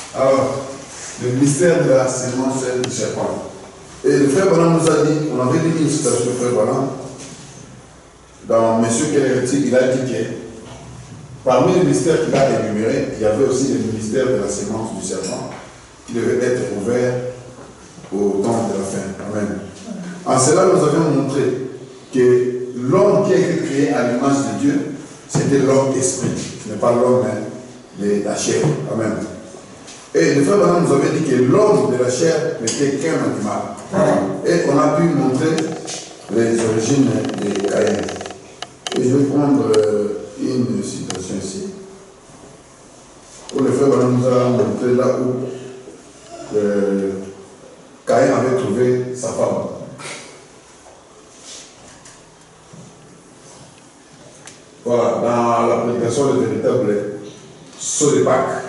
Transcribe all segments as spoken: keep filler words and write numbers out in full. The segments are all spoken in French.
Alors, le mystère de la sémence du serpent. Et le frère Branham nous a dit, on avait dit une citation du frère Branham, dans Monsieur Kélérétique, il a dit que parmi les mystères qu'il a énumérés, il y avait aussi le mystère de la sémence du serpent qui devait être ouvert au temps de la fin. Amen. En cela, nous avions montré que l'homme qui a été créé à l'image de Dieu, c'était l'homme esprit, ce n'est pas l'homme de la chair. Amen. Et le frère Branham nous avait dit que l'homme de la chair n'était qu'un animal. Et on a pu montrer les origines de Caïn. Et je vais prendre une citation ici, où le frère Branham nous a montré là où euh, Caïn avait trouvé sa femme. Voilà, dans la prédication de véritable saut de Pâques,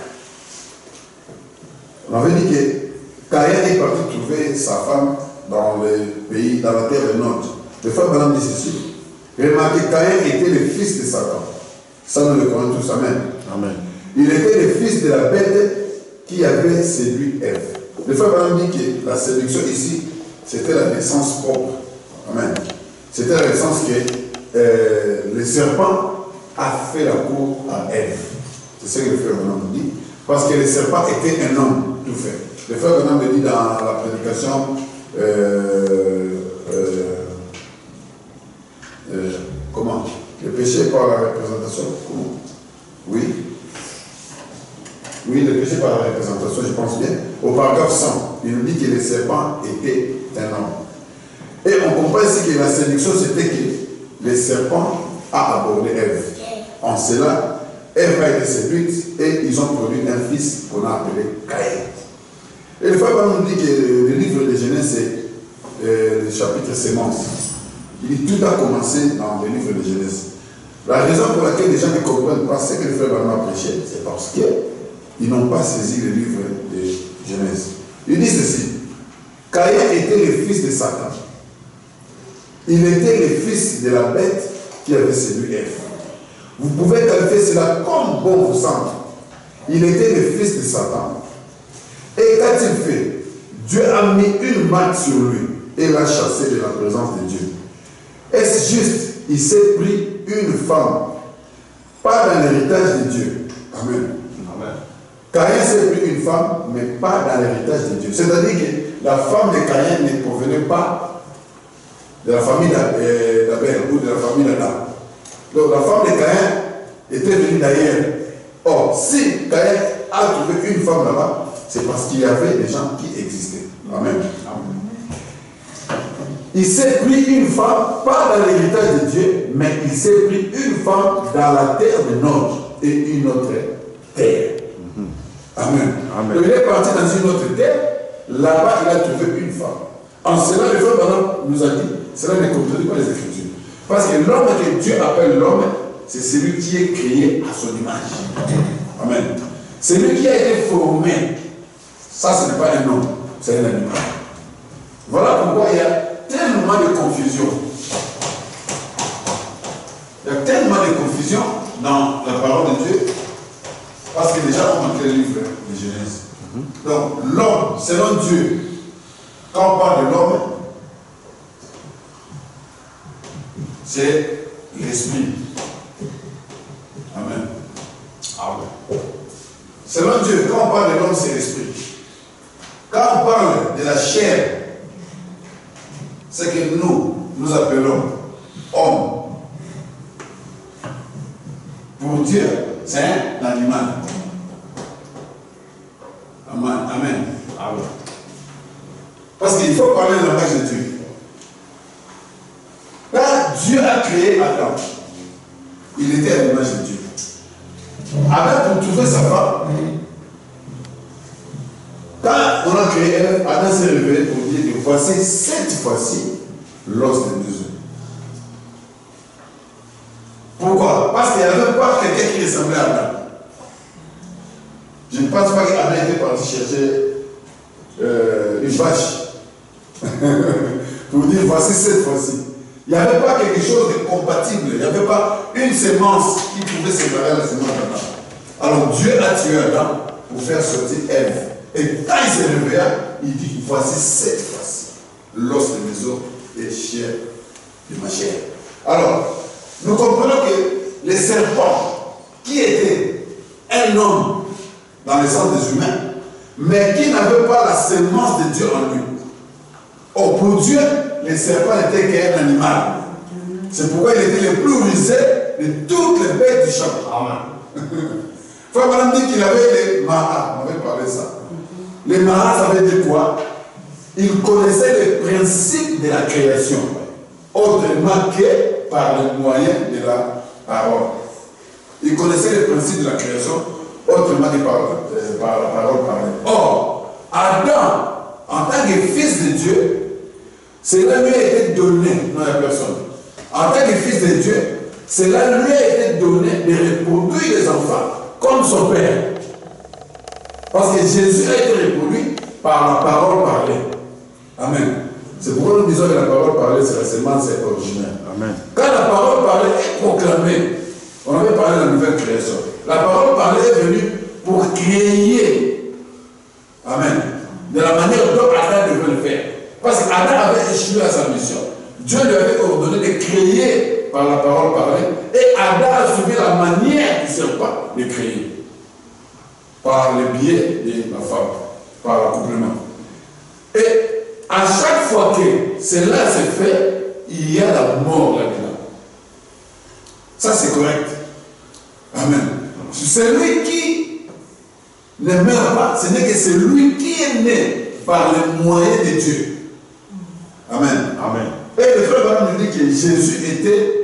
on avait dit que Caïn est parti trouver sa femme dans le pays, dans la terre de Nod. Le frère Branham dit ceci. Remarquez, Caïn était le fils de Satan. Ça, nous le connaissons tous. Amen. Amen. Il était le fils de la bête qui avait séduit Ève. Le frère Branham dit que la séduction ici, c'était la naissance propre. Amen. C'était la naissance que euh, le serpent a fait la cour à Ève. C'est ce que le frère Branham dit. Parce que le serpent était un homme tout fait. Le frère Branham le dit dans la prédication euh, euh, euh, comment? Le péché par la représentation. Comment? Oui. Oui, le péché par la représentation, je pense bien. Au paragraphe cent, il nous dit que le serpent était un homme. Et on comprend ici que la séduction, c'était que le serpent a abordé Ève. En cela, Ève a été séduite et ils ont produit un fils qu'on a appelé Caïn. Et le frère nous dit que le livre de Genèse, c'est euh, le chapitre sémence. Il dit tout a commencé dans le livre de Genèse. La raison pour laquelle les gens ne comprennent pas ce que le frère Branham a prêché, c'est parce qu'ils n'ont pas saisi le livre de Genèse. Il dit ceci. Caïn était le fils de Satan. Il était le fils de la bête qui avait séduit Ève. Vous pouvez qualifier cela comme bon vous semble. Il était le fils de Satan. Et qu'a-t-il fait? Dieu a mis une marque sur lui et l'a chassé de la présence de Dieu. Est-ce juste? Il s'est pris une femme, pas dans l'héritage de Dieu. Amen. Amen. Caïn s'est pris une femme, mais pas dans l'héritage de Dieu. C'est-à-dire que la femme de Caïn ne provenait pas de la famille d'Abel ou de la famille d'Adam. Donc la femme de Caïn était venue d'ailleurs. Or, si Caïn a trouvé une femme là-bas, c'est parce qu'il y avait des gens qui existaient. Amen. Amen. Il s'est pris une femme, pas dans l'héritage de Dieu, mais il s'est pris une femme dans la terre de Nod et une autre terre. Mm-hmm. Amen. Amen. Donc il est parti dans une autre terre, là-bas il a trouvé une femme. En cela, le frère Branham nous a dit, cela ne contredit pas les Écritures. Parce que l'homme que Dieu appelle l'homme, c'est celui qui est créé à son image. Amen. Celui qui a été formé, ça ce n'est pas un homme, c'est un animal. Voilà pourquoi il y a tellement de confusion. Il y a tellement de confusion dans la parole de Dieu, parce que déjà on manquait le livre de Genèse. Mm-hmm. Donc l'homme, selon Dieu, quand on parle de l'homme, c'est l'esprit. Amen. Amen. Selon Dieu, quand on parle de l'homme, c'est l'esprit. Quand on parle de la chair, c'est que nous, nous appelons homme. Pour Dieu, c'est un animal. Amen. Amen. Amen. Parce qu'il faut parler le langage de Dieu. Quand Dieu a créé Adam, il était à l'image de Dieu. Adam, pour trouver sa femme, quand on a créé Ève, Adam s'est révélé pour dire que voici cette fois-ci l'os de deux os. Pourquoi? Parce qu'il n'y avait pas quelqu'un qui ressemblait à Adam. Je ne pense pas qu'Adam était parti chercher euh, une vache pour dire voici cette fois-ci. Il n'y avait pas quelque chose de compatible. Il n'y avait pas une sémence qui pouvait séparer la sémence d'Adam. Alors Dieu a tué Adam pour faire sortir Ève. Et quand il s'est réveillé, il dit, voici cette fois-ci, l'os de mes os et chair de ma chair. Alors, nous comprenons que les serpents, qui étaient un homme dans le sens des humains, mais qui n'avait pas la sémence de Dieu en lui. Or, pour Dieu, les serpents n'étaient qu'un animal. C'est pourquoi il était le plus rusé de toutes les bêtes du champ. Amen. Frère Madame dit qu'il avait les maras, on avait parlé de ça. Les maras, ça veut dire quoi? Il connaissait les principes de la création, autrement que par le moyen de la parole. Il connaissait les principes de la création, autrement que par, euh, par la parole parlée. Or, Adam, en tant que fils de Dieu, cela lui a été donné, non à personne. En tant que fils de Dieu, cela lui a été donné de reproduire les enfants, comme son père. Parce que Jésus a été reproduit par la parole parlée. Amen. C'est pourquoi nous disons que la parole parlée, c'est la sémence originelle. Amen. Quand la parole parlée est proclamée, on avait parlé de la nouvelle création. La parole parlée est venue pour créer. Amen. De la manière dont Adam devait le faire. Parce qu'Adam avait échoué à sa mission. Dieu lui avait ordonné de créer par la parole parlée. Et Adam a suivi la manière du serpent de créer. Par le biais de la femme. Par l'accouplement. Et à chaque fois que cela se fait, il y a la mort là-dedans. Ça c'est correct. Amen. Celui qui ne meurt pas, ce n'est que celui qui est né par le moyen de Dieu. Amen. Amen. Et le frère nous dit que Jésus était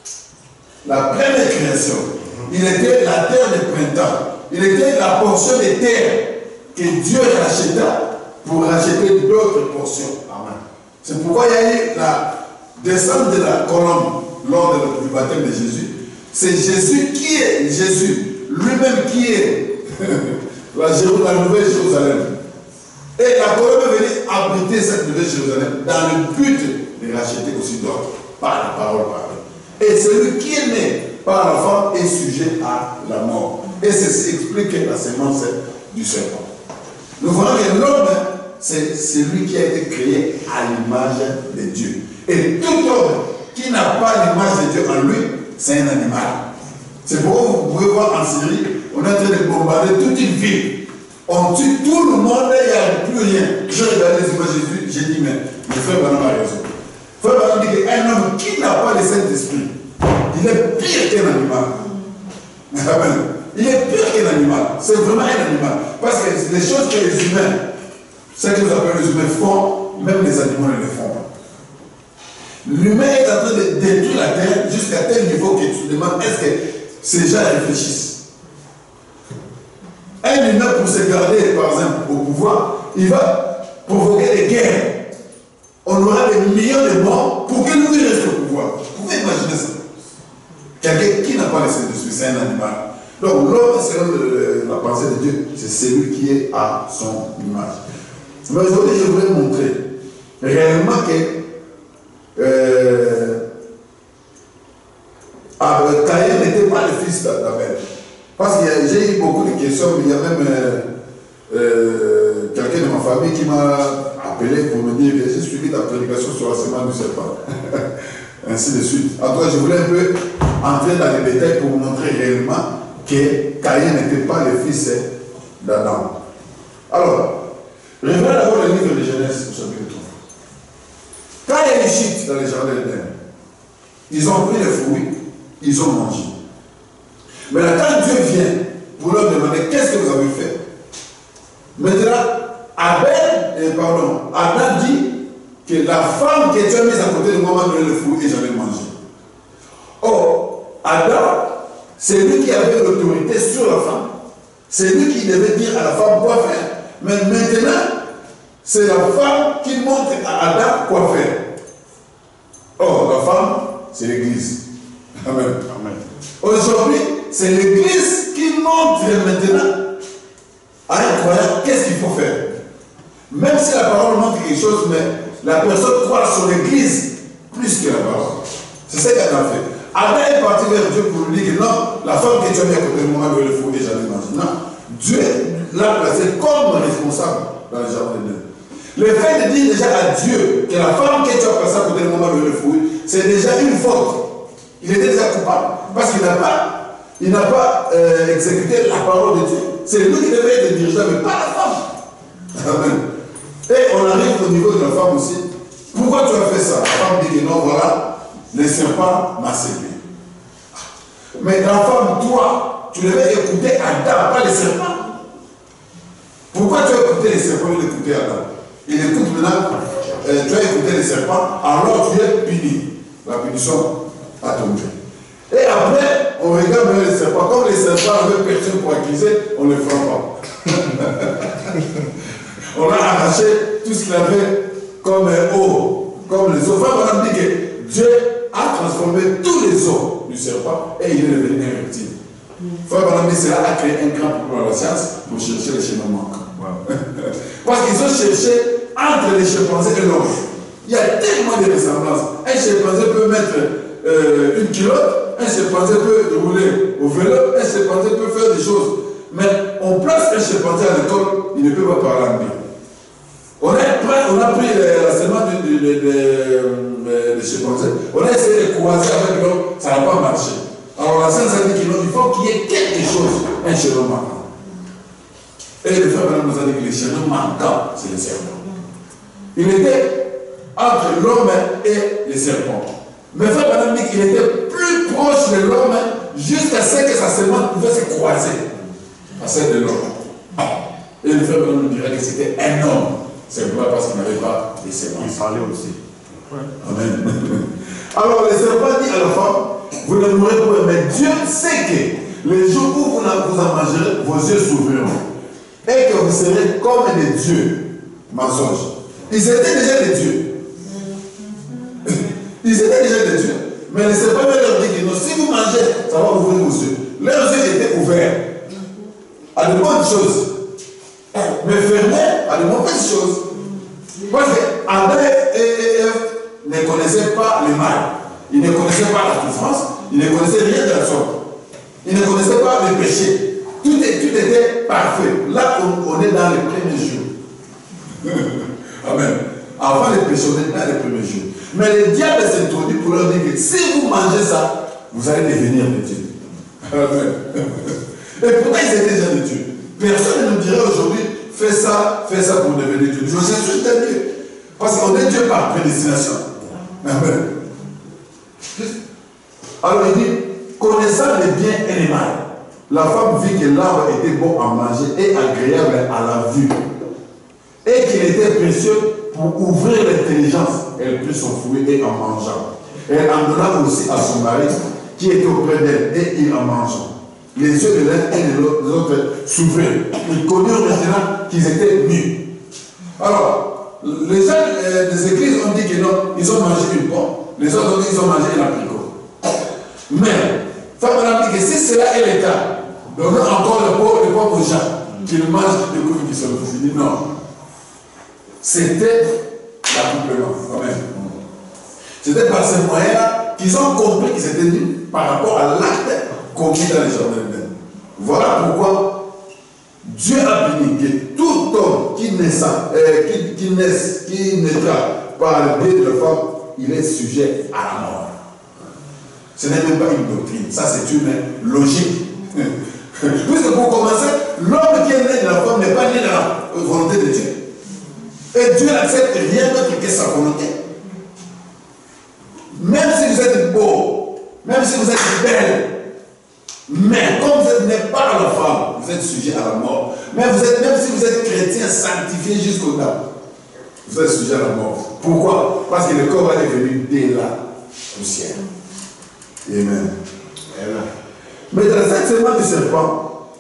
la première création. Il était la terre de printemps. Il était la portion de terre que Dieu racheta pour racheter d'autres portions. Amen. C'est pourquoi il y a eu la descente de la colombe lors du baptême de Jésus. C'est Jésus qui est Jésus, lui-même qui est la, la nouvelle Jérusalem. Et la colombe est venue abriter cette nouvelle Jérusalem dans le but de racheter aussi d'autres par la parole parlée. Et celui qui est né par la femme est sujet à la mort. Et ceci explique la sémence du serpent. Nous voyons que l'homme, c'est celui qui a été créé à l'image de Dieu. Et tout homme qui n'a pas l'image de Dieu en lui, c'est un animal. C'est pourquoi vous pouvez voir en Syrie, on est en train de bombarder toute une ville. On tue tout le monde et il n'y a plus rien. Je regarde les images de Jésus, j'ai dit, mais le frère Branham a raison. Le frère Branham dit qu'un homme qui n'a pas le Saint-Esprit, il est pire qu'un animal. Amen. Il est pire qu'un animal. C'est vraiment un animal. Parce que les choses que les humains, ce que vous appelez les humains font, même les animaux ne le font pas. L'humain est en train de détruire la terre jusqu'à tel niveau que tu te demandes est-ce que ces gens réfléchissent. Un humain, pour se garder, par exemple, au pouvoir, il va provoquer des guerres. On aura des millions de morts pour que nous restent au pouvoir. Vous pouvez imaginer ça. Quelqu'un qui n'a pas le Saint-Esprit, c'est un animal. Donc l'homme, selon le, la pensée de Dieu, c'est celui qui est à son image. Mais aujourd'hui, je voudrais montrer réellement que euh, Caïn n'était pas le fils d'Abel. Parce que j'ai eu beaucoup de questions, mais il y a même euh, euh, quelqu'un de ma famille qui m'a appelé pour me dire que j'ai suivi ta prédication sur la semence du serpent. Ainsi de suite. En tout cas, je voulais un peu entrer dans les détails pour vous montrer réellement que Caïn n'était pas le fils d'Adam. Alors, revenons d'abord le livre de Genèse au chapitre trois. Quand il y a eu chute dans les jardins d'Éden, ils ont pris les fruits, ils ont mangé. Mais là, quand Dieu vient pour leur demander qu'est-ce que vous avez fait, maintenant, Abel, eh, pardon, Adam dit que la femme que Dieu a mise à côté de moi m'a donné le fruit et j'en ai mangé. Or, Adam, c'est lui qui avait l'autorité sur la femme. C'est lui qui devait dire à la femme quoi faire. Mais maintenant, c'est la femme qui montre à Adam quoi faire. Or, la femme, c'est l'Église. Amen. Amen. Aujourd'hui, c'est l'Église qui montre maintenant à un croyant qu'est-ce qu'il faut faire. Même si la parole montre quelque chose, mais la personne croit sur l'Église plus que la parole. C'est ça qu'Adam a fait. Adam est parti vers Dieu pour lui dire que non, la femme que tu as mis à côté de moi doit le fruit et j'allais manger. Non, Dieu, l'a placé comme responsable dans le jardin d'Éden. Le fait de dire déjà à Dieu que la femme que tu as placée à côté de moment de le fruit, c'est déjà une faute. Il était déjà coupable parce qu'il n'a pas, il n'a pas euh, exécuté la parole de Dieu. C'est lui qui devait être dirigeant, mais pas la femme. Amen. Et on arrive au niveau de la femme aussi. Pourquoi tu as fait ça? La femme dit que non, voilà, le serpent m'a séduit. Mais la femme, toi, tu devais écouter Adam, pas le serpent. Pourquoi tu as écouté les serpents et écouté Adam? Il écoute maintenant, euh, tu as écouté les serpents, alors tu es puni. La punition a tombé. Et après, on regarde les serpents. Comme les serpents avaient personne pour accuser, on ne les frappe pas. On a arraché tout ce qu'il avait comme eau, comme les os. Enfin, on a dit que Dieu a transformé tous les os du serpent et il est devenu un reptile. Enfin, on a dit que cela a créé un grand problème dans la science pour chercher les chemins manquants. Wow. Parce qu'ils ont cherché entre les chimpanzés et l'homme. Il y a tellement de ressemblances. Un chimpanzé peut mettre euh, une culotte, un chimpanzé peut rouler au vélo, un chimpanzé peut faire des choses. Mais on place un chimpanzé à l'école, il ne peut pas parler anglais. On a, on a pris l'enseignement des chimpanzés, on a essayé de croiser avec l'homme, ça n'a pas marché. Alors la science a dit qu'il faut qu'il y ait quelque chose, un chemin manquant. Et le frère nous a dit que le chemin manquant, c'est le serpent. Il était entre l'homme et le serpent. Mais le frère Branham dit qu'il était plus proche de l'homme jusqu'à ce que sa semence pouvait se croiser à celle de l'homme. Et le frère Branham nous dirait que c'était un homme. Simplement parce qu'il n'avait pas de semences. Il parlait aussi. Ouais. Amen. Alors le serpent dit à la femme, vous ne mourrez pas, mais Dieu sait que les jours où vous en mangerez, vos yeux s'ouvriront. Et que vous serez comme des dieux. Mensonge. Ils étaient déjà des dieux. Ils étaient déjà des dieux. Mais le serpent leur dit que non, si vous mangez, ça va ouvrir vos yeux. Leurs yeux étaient ouverts à de bonnes choses. Mais fermés à de mauvaises choses. Parce qu'Adam et Ève ne connaissaient pas le mal. Ils ne connaissaient pas la souffrance. Ils ne connaissaient rien de la sorte. Ils ne connaissaient pas le péché. Tout, est, tout était parfait. Là, on, on est dans les premiers jours. Amen. Avant les péchés, on est dans les premiers jours. Mais le diable s'introduit pour leur dire que si vous mangez ça, vous allez devenir des dieux. Amen. Et pourquoi ils étaient déjà des dieux? Personne ne nous dirait aujourd'hui, fais ça, fais ça pour devenir Dieu. Je suis un Dieu. Parce qu'on est Dieu par prédestination. Amen. Alors il dit, connaissant les biens et les mal, la femme vit que l'arbre était bon à manger et agréable à la vue. Et qu'il était précieux pour ouvrir l'intelligence. Elle prit son fruit et en mangeant. Elle en donna aussi à son mari qui était auprès d'elle et il en mangeant. Les yeux de l'un et de l'autre s'ouvrirent. Ils connurent maintenant qu'ils étaient nus. Alors, les gens euh, des églises ont dit que non, ils ont mangé une pomme. Les autres ont dit qu'ils ont mangé un apricot. Mais, Femme a dit que si cela est le cas, donc encore le pauvre les pauvres gens qui mangent des coups qui sont finis. Non. C'était l'accouplement. Amen. C'était par ces moyens-là qu'ils ont compris qu'ils étaient nus par rapport à l'acte commis dans les jardins d'Éden. Voilà pourquoi Dieu a béni que tout homme qui naîtra, euh, qui, qui naisse, qui naîtra par le biais de la femme, il est sujet à la mort. Ce n'est même pas une doctrine, ça c'est une logique. Puisque pour commencer, l'homme qui est né de la femme n'est pas né de la volonté de Dieu. Et Dieu n'accepte rien d'autre que sa volonté. Même si vous êtes beau, même si vous êtes belle, mais comme vous n'êtes pas à la femme, vous êtes sujet à la mort. Mais vous êtes, même si vous êtes chrétien sanctifié jusqu'au dame, vous êtes sujet à la mort. Pourquoi? Parce que le corps est venu dès la poussière. Amen. Amen. Mais dans cette semaine du serpent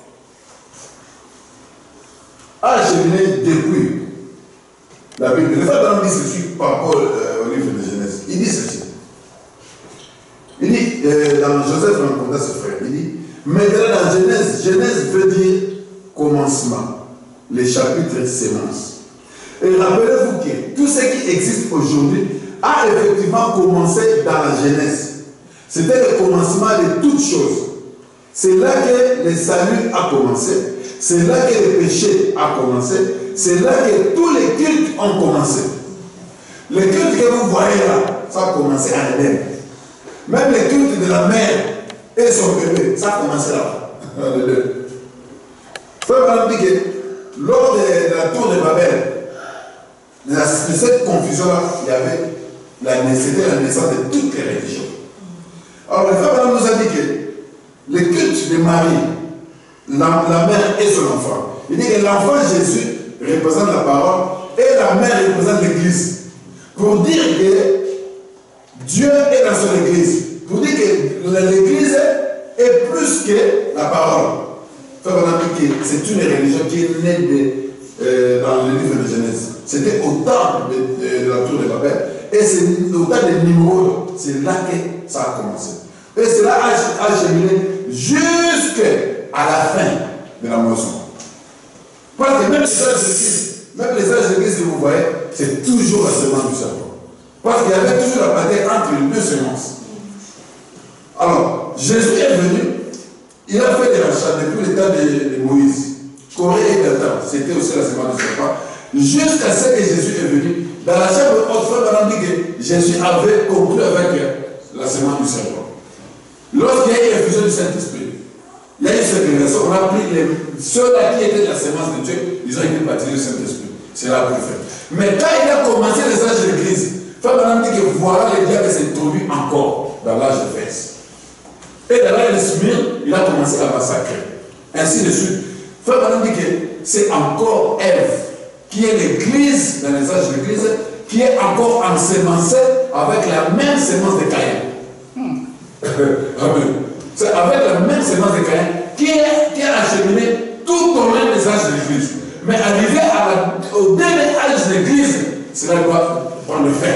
a cheminé depuis la Bible. Le frère dit ceci par rapport euh, au livre de Genèse. Il dit ceci. Il dit, euh, dans Joseph rencontra ce frère, il dit, maintenant dans Genèse, Genèse veut dire commencement, les chapitres sémence. Et rappelez-vous que tout ce qui existe aujourd'hui a effectivement commencé dans la Genèse. C'était le commencement de toutes choses. C'est là que le salut a commencé. c'est là que le péché a commencé, c'est là que tous les cultes ont commencé. Les cultes que vous voyez là, ça a commencé à Éden. Même les cultes de la mère et son bébé, ça a commencé là. Frère Branham dit que lors de, de la tour de Babel, de, la, de cette confusion-là, il y avait la nécessité, la naissance de toutes les religions. Alors le frère Branham nous a dit que le culte de Marie, la, la mère et son enfant, il dit que l'enfant Jésus représente la parole et la mère représente l'église. Pour dire que Dieu est dans son église. Pour dire que l'église est plus que la parole. C'est une religion qui est née de, euh, dans le livre de Genèse. C'était au temps de, de, de la tour de Babel. Et c'est au temps de Nimrod. C'est là que ça a commencé. Et cela a, a cheminé jusqu'à la fin de la moisson. Parce que même les âges d'église, même les âges d'église que vous voyez, c'est toujours la semence du serpent. Parce qu'il y avait toujours la bataille entre les deux semences. Alors, Jésus est venu. Il a fait des rachats depuis le temps de, de Moïse. Corée et Dathan, c'était aussi la semence du serpent. Jusqu'à ce que Jésus est venu. Dans la chambre haute, frère, on dit que Jésus avait conclu avec la semence du serpent. Lorsqu'il y a eu l'effusion du Saint-Esprit, il y a eu cette révélation. On a pris les, ceux-là qui étaient de la semence de Dieu, ils ont été baptisés du Saint-Esprit. C'est là qu'on fait. Mais quand il a commencé les âges de l'Église, frère Branham dit que voilà le diable s'est introduit encore dans l'âge de Fès. Et dans l'âge de Smyrne, il a commencé à massacrer. Ainsi de suite. Frère Branham dit que c'est encore Ève qui est l'église, dans les âges de l'église, qui est encore ensemencée avec la même semence de Caïn. Hmm. Amen. C'est avec la même semence de Caïn qui est, qui est acheminé tout au long des âges de l'église. Mais arrivé à la, au dernier âge de l'église, cela doit prendre fin.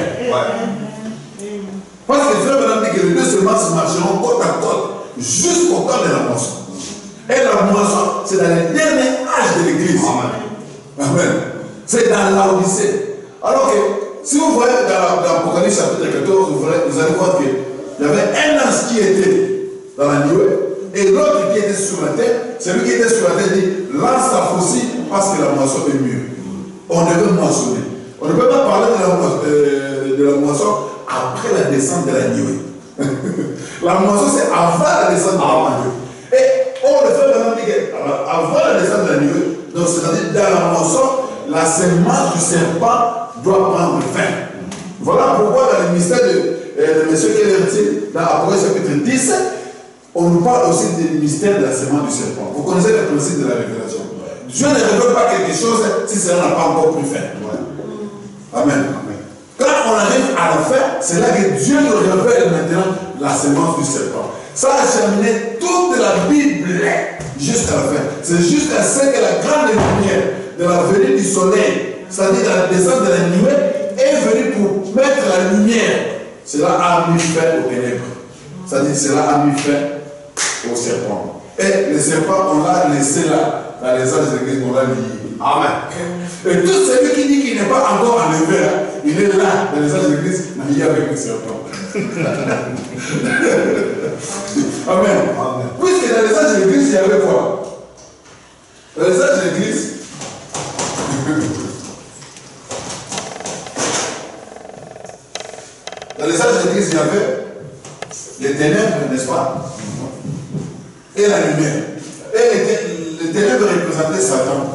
Ouais. Parce que frère Branham dit que les deux semences marcheront côte à côte jusqu'au temps de la moisson. Et la moisson, c'est dans le dernier âge de l'église. Amen. Amen. C'est dans l'Odyssée. Alors que, si vous voyez dans l'Apocalypse chapitre quatorze, vous, vous allez voir qu'il y avait un ange qui était dans la nuée et l'autre qui était sur la terre. Celui qui était sur la terre dit lance ta faucille parce que la moisson est mûre. On devait moissonner. On ne peut pas parler de la, euh, de la moisson après la descente de la nuée. La moisson, c'est avant la descente de la nuée. Et on le fait vraiment dire avant la descente de la nuée, donc c'est-à-dire dans la moisson, la semence du serpent doit prendre fin. Voilà pourquoi dans le mystère de, euh, de M. Kellerty, dans Apocalypse chapitre dix, on nous parle aussi du mystère de la semence du serpent. Vous connaissez le principe de la révélation. Dieu ne révèle pas quelque chose si cela n'a pas encore pris fin. Ouais. Amen. Amen. Quand on arrive à la fin, c'est là que Dieu nous révèle maintenant la semence du serpent. Ça a cheminé toute la Bible jusqu'à la fin. C'est jusqu'à ce que la grande lumière de la venue du soleil, c'est-à-dire la descente de la nuée, est venue pour mettre la lumière. Cela a mis fin aux ténèbres. C'est-à-dire cela a mis fin au serpent. Et le serpent, on l'a laissé là, dans les âges de l'église, on l'a lié. Amen. Et tout celui qui dit qu'il n'est pas encore enlevé, là, il est là, dans les âges de l'église, lié avec le serpent. Amen. Amen. Puisque dans les âges de l'église, il y avait quoi? Dans les âges de l'église, dans les âges de l'église, il y avait les ténèbres, n'est-ce pas? Et la lumière. Et les, les ténèbres représentaient Satan.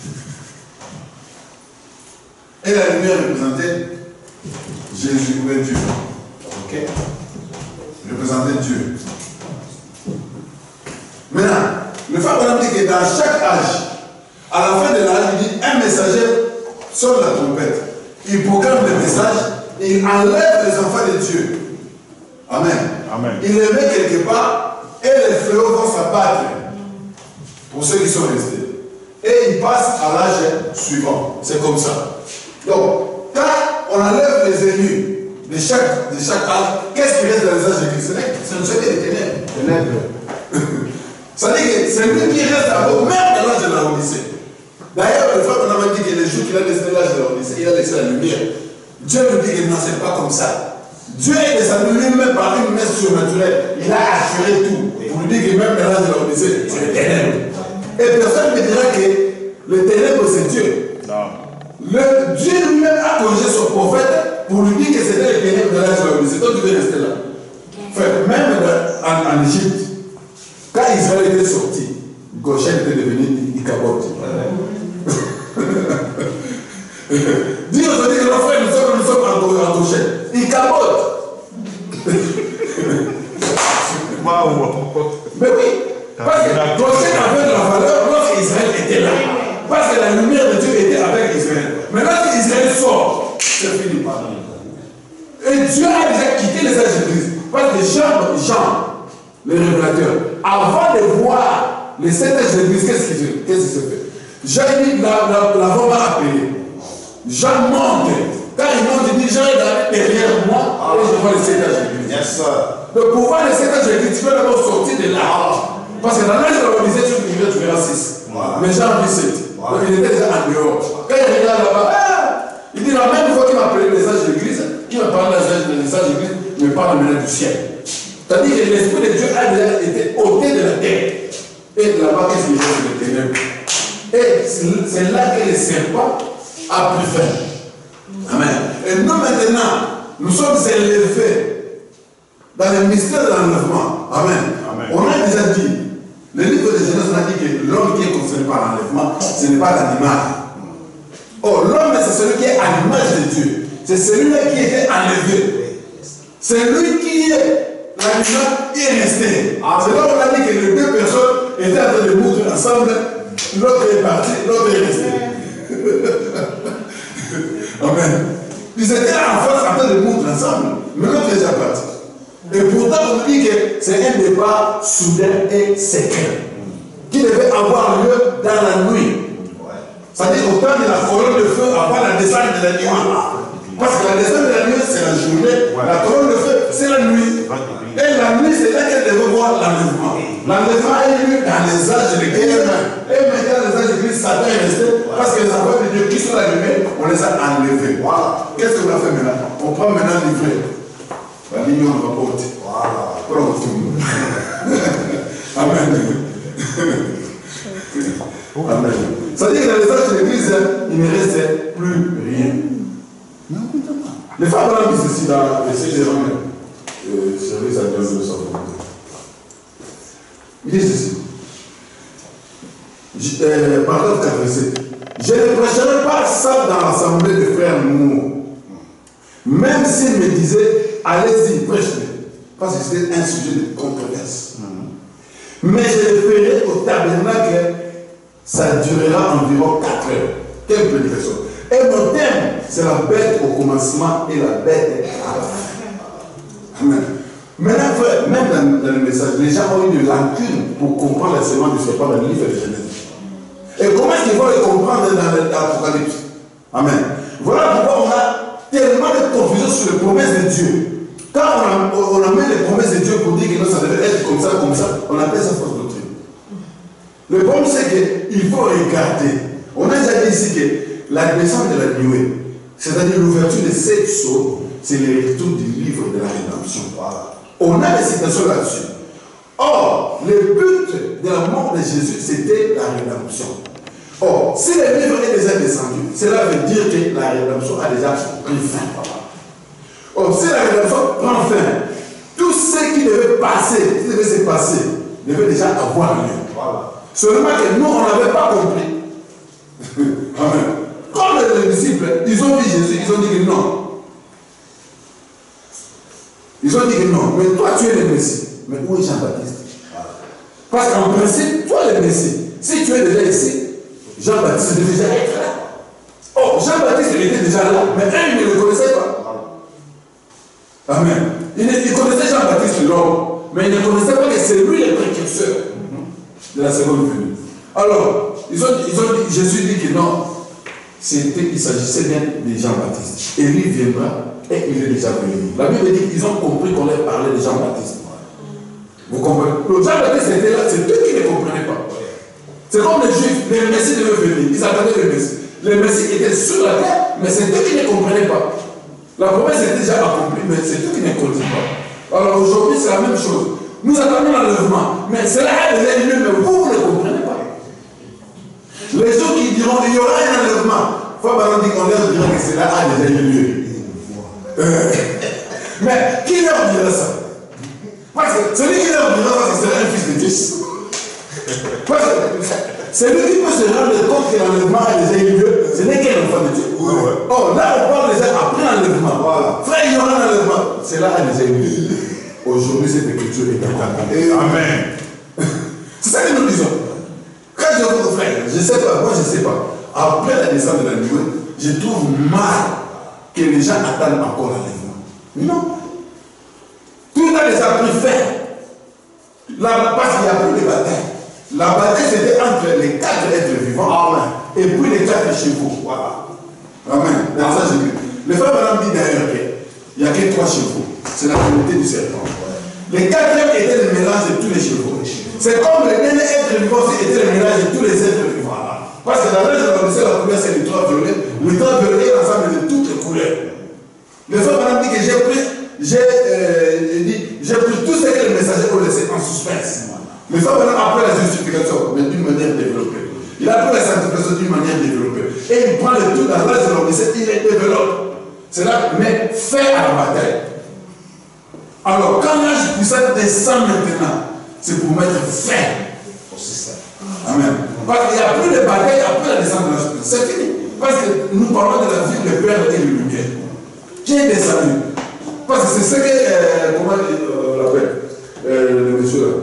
Et la lumière représentait Jésus, ou Dieu. Ok? Représentait Dieu. Maintenant, le frère Branham dit que dans chaque âge, à la fin de l'âge, il dit un messager sonne la trompette. Il proclame le message et il enlève les enfants de Dieu. Amen. Amen. Il les met quelque part et les fléaux vont s'abattre pour ceux qui sont restés. Et il passe à l'âge suivant. C'est comme ça. Donc, quand on enlève les élus de chaque, de chaque âge, qu'est-ce qui reste dans les âges de Christ? Ce ne sont que les ténèbres. ténèbres. Ça dit que c'est lui qui reste d'abord, même dans l'âge de la Odyssée. D'ailleurs, le frère on a dit que les jours qu'il a laissé l'âge de la Odyssée, il a laissé la lumière. Dieu nous dit que non, ce n'est pas comme ça. Dieu est descendu lui-même par une main surnaturelle. Il a assuré tout. Pour lui dire que même dans l'âge de la Odyssée, c'est les ténèbres. Et personne ne dira que le ténèbre c'est Dieu. Non. Le Dieu lui-même a corrigé son prophète pour lui dire que c'était le ténèbre de l'âge de l'homme. C'est toi qui veux rester là. Frère, même en, en Égypte, quand Israël était sorti, Goshen était devenu Ichabod. Dis aujourd'hui que nos frères, nous sommes, nous sommes en Goshen. Ichabod. Mais oui, parce que Goshen avait de la valeur lorsque Israël était là. Parce que la lumière de Dieu était avec Israël. Mais lorsque Israël sort, c'est fini. Et Dieu a déjà quitté les âges de Christ. Parce que Jean, Jean, le révélateur, avant de voir les sept âges de Christ, qu'est-ce qu'il fait? Qu'est-ce qu'il se fait? Jean dit, la, la, la voix va appeler. Jean monte. Quand il monte, il dit, Jean est derrière moi, ah, et je vois les sept âges de Christ. Yes, sir. Donc pour voir les sept âges de Christ, tu peux d'abord sortir de là. Parce que dans l'âge de la Odyssée, tu verras six. Voilà. Mais Jean dit sept. Voilà. Donc il était déjà en dehors. Quand il regarde là-bas, ah, il dit, la même fois qu'il m'a appelé les âges de Christ, qui me parle des âges de Christ, me parle maintenant du ciel. C'est-à-dire que l'Esprit de Dieu a déjà été ôté de la terre. Et là-bas, qu'est-ce qu'il y a de ténèbres? Et c'est là que le serpent a pris fin. Amen. Et nous maintenant, nous sommes élevés dans le mystère de l'enlèvement. Amen. Amen. On a déjà dit, le livre de Genèse a dit que l'homme qui est concerné par l'enlèvement, ce n'est pas l'animal. Oh, l'homme, c'est celui qui est à l'image de Dieu. C'est celui-là qui était enlevé. C'est lui qui est l'animal qui est resté. Ah, c'est là où on a dit que les deux personnes étaient en train de mourir ensemble. L'autre est parti, l'autre est resté. Amen. Ils étaient en face en train de mourir ensemble, mais l'autre est déjà parti. Et pourtant, on dit que c'est un départ soudain et secret qui devait avoir lieu dans la nuit. C'est-à-dire au temps de la colonne de feu, avant la descente de la nuit. Parce que la descente de la nuit, c'est la journée. Ouais. La colonne de feu, c'est la nuit. Et la nuit, c'est là qu'elle devait voir l'enlèvement. L'enlèvement est venu dans les âges de Christ. Et maintenant, les âges de Christ, Satan est resté. Parce que les enfants de Dieu qui sont allumés, on les a enlevés. Voilà. Qu'est-ce qu'on a fait maintenant? On prend maintenant l'ivraie. La ligne, on va porter. Voilà. Amen. Amen. C'est-à-dire que dans les âges de Christ, il ne restait plus rien. Les femmes ont mis ceci dans le C G R, service à Dieu de sa volonté. Il dit ceci. Euh, paragraphe quatre-vingt-sept. Je ne prêcherai pas ça dans l'assemblée des frères nous. Même s'ils me disaient, allez-y, prêchez. Parce que c'était un sujet de controverse. Mm-hmm. Mais je le ferai au tabernacle, ça durera environ quatre heures. Quelle prédication. Et mon thème, c'est la bête au commencement et la bête à la fin. Amen. Maintenant, frère, même dans, dans le message, les gens ont eu une lacune pour comprendre la semence du serpent dans le livre de Genèse. Et comment est-ce qu'ils vont le comprendre dans l'Apocalypse? Amen. Voilà pourquoi on a tellement de confusion sur les promesses de Dieu. Quand on, a, on amène les promesses de Dieu pour dire que non, ça devait être comme ça, comme ça, on appelle ça fausse doctrine. Le problème, c'est qu'il faut regarder. On a déjà dit ici que la descente de la nuée, c'est-à-dire l'ouverture de sept sceaux, c'est le retour du livre de la rédemption. Voilà. On a des citations là-dessus. Or, le but de la mort de Jésus, c'était la rédemption. Or, si le livre est déjà descendu, cela veut dire que la rédemption a déjà pris fin. Or, si la rédemption prend fin, tout ce qui devait passer, qui devait se passer, devait déjà avoir lieu. Voilà. Seulement que nous, on n'avait pas compris. Amen. Comme les disciples, ils ont vu Jésus, ils ont dit que non. Ils ont dit que non, mais toi tu es le Messie. Mais où est Jean-Baptiste? Parce qu'en principe, toi le Messie, si tu es déjà ici, Jean-Baptiste devait déjà être là. Oh, Jean-Baptiste il était déjà là, mais un, il ne le connaissait pas. Amen. Il, il connaissait Jean-Baptiste l'homme, mais il ne connaissait pas que c'est lui le précurseur de la seconde venue. Alors, ils ont, ils ont dit, Jésus dit que non, il s'agissait bien de Jean-Baptiste. Et lui viendra et il est déjà venu. La Bible dit qu'ils ont compris qu'on leur parlait de Jean-Baptiste. Vous comprenez? Donc Jean-Baptiste était là, c'est eux qui ne comprenaient pas. C'est comme les Juifs, les Messies devaient venir, ils attendaient le Messie. Les Messies étaient sur la terre, mais c'est eux qui ne comprenaient pas. La promesse était déjà accomplie, mais c'est eux qui ne comprennent pas. Alors aujourd'hui, c'est la même chose. Nous attendons l'enlèvement, mais cela a déjà lieu, mais vous, vous ne comprenez pas. Les gens qui diront il y aura un enlèvement, faut pas dit qu'on leur dira que cela a déjà eu lieu. Euh, mais qui leur dira ça? Parce que celui qui leur dira ça, ce sera un fils de Dieu. Parce que celui qui peut se rendre compte que l'enlèvement a déjà eu lieu, ce n'est qu'un enfant de Dieu. Oui, ouais. Oh, là on parle déjà après l'enlèvement. Voilà. Frère, il y aura un enlèvement. Cela a déjà eu lieu. Aujourd'hui, cette écriture est accomplie. Amen. C'est ça que nous disons. Quand je vois frère, je ne sais pas, moi je ne sais pas. Après la descente de la nuée, je trouve mal que les gens attendent encore l'enlèvement. Non. Tout a déjà pris fin. Là, parce qu'il n'y a plus de bataille. La bataille c'était entre les quatre êtres vivants. Amen. Et puis les quatre chevaux. Voilà. Amen. Dans ça, j'ai vu. Le frère Madame dit d'ailleurs qu'il n'y a que trois chevaux. C'est la communauté du serpent. Les quatrièmes étaient le mélange de tous les chevaux. C'est comme le dernier être vivant était le mélange de tous les êtres vivants. Parce que la règle de la couleur, c'est le trois violet. Le trois violet est l'ensemble de toutes les couleurs. Le frère Madame dit que j'ai pris, j'ai euh, dit, j'ai pris tout ce que les messagers ont laissé en suspense. Le frère Madame après la justification, mais d'une manière développée. Il a pris la sanctification d'une manière développée. Et il prend le tout dans l'âge de l'omniscience, il les développe. C'est là, mais fait à la bataille. Alors, quand l'âge puissant descend maintenant, c'est pour mettre fin au système. Amen. Parce qu'il n'y a plus de bataille après la descente de l'âge puissant. C'est fini. Parce que nous parlons de la vie de Père et de lumière. Qui est descendu? Parce que c'est ce que, euh, comment euh, on l'appelle, euh, le monsieur là,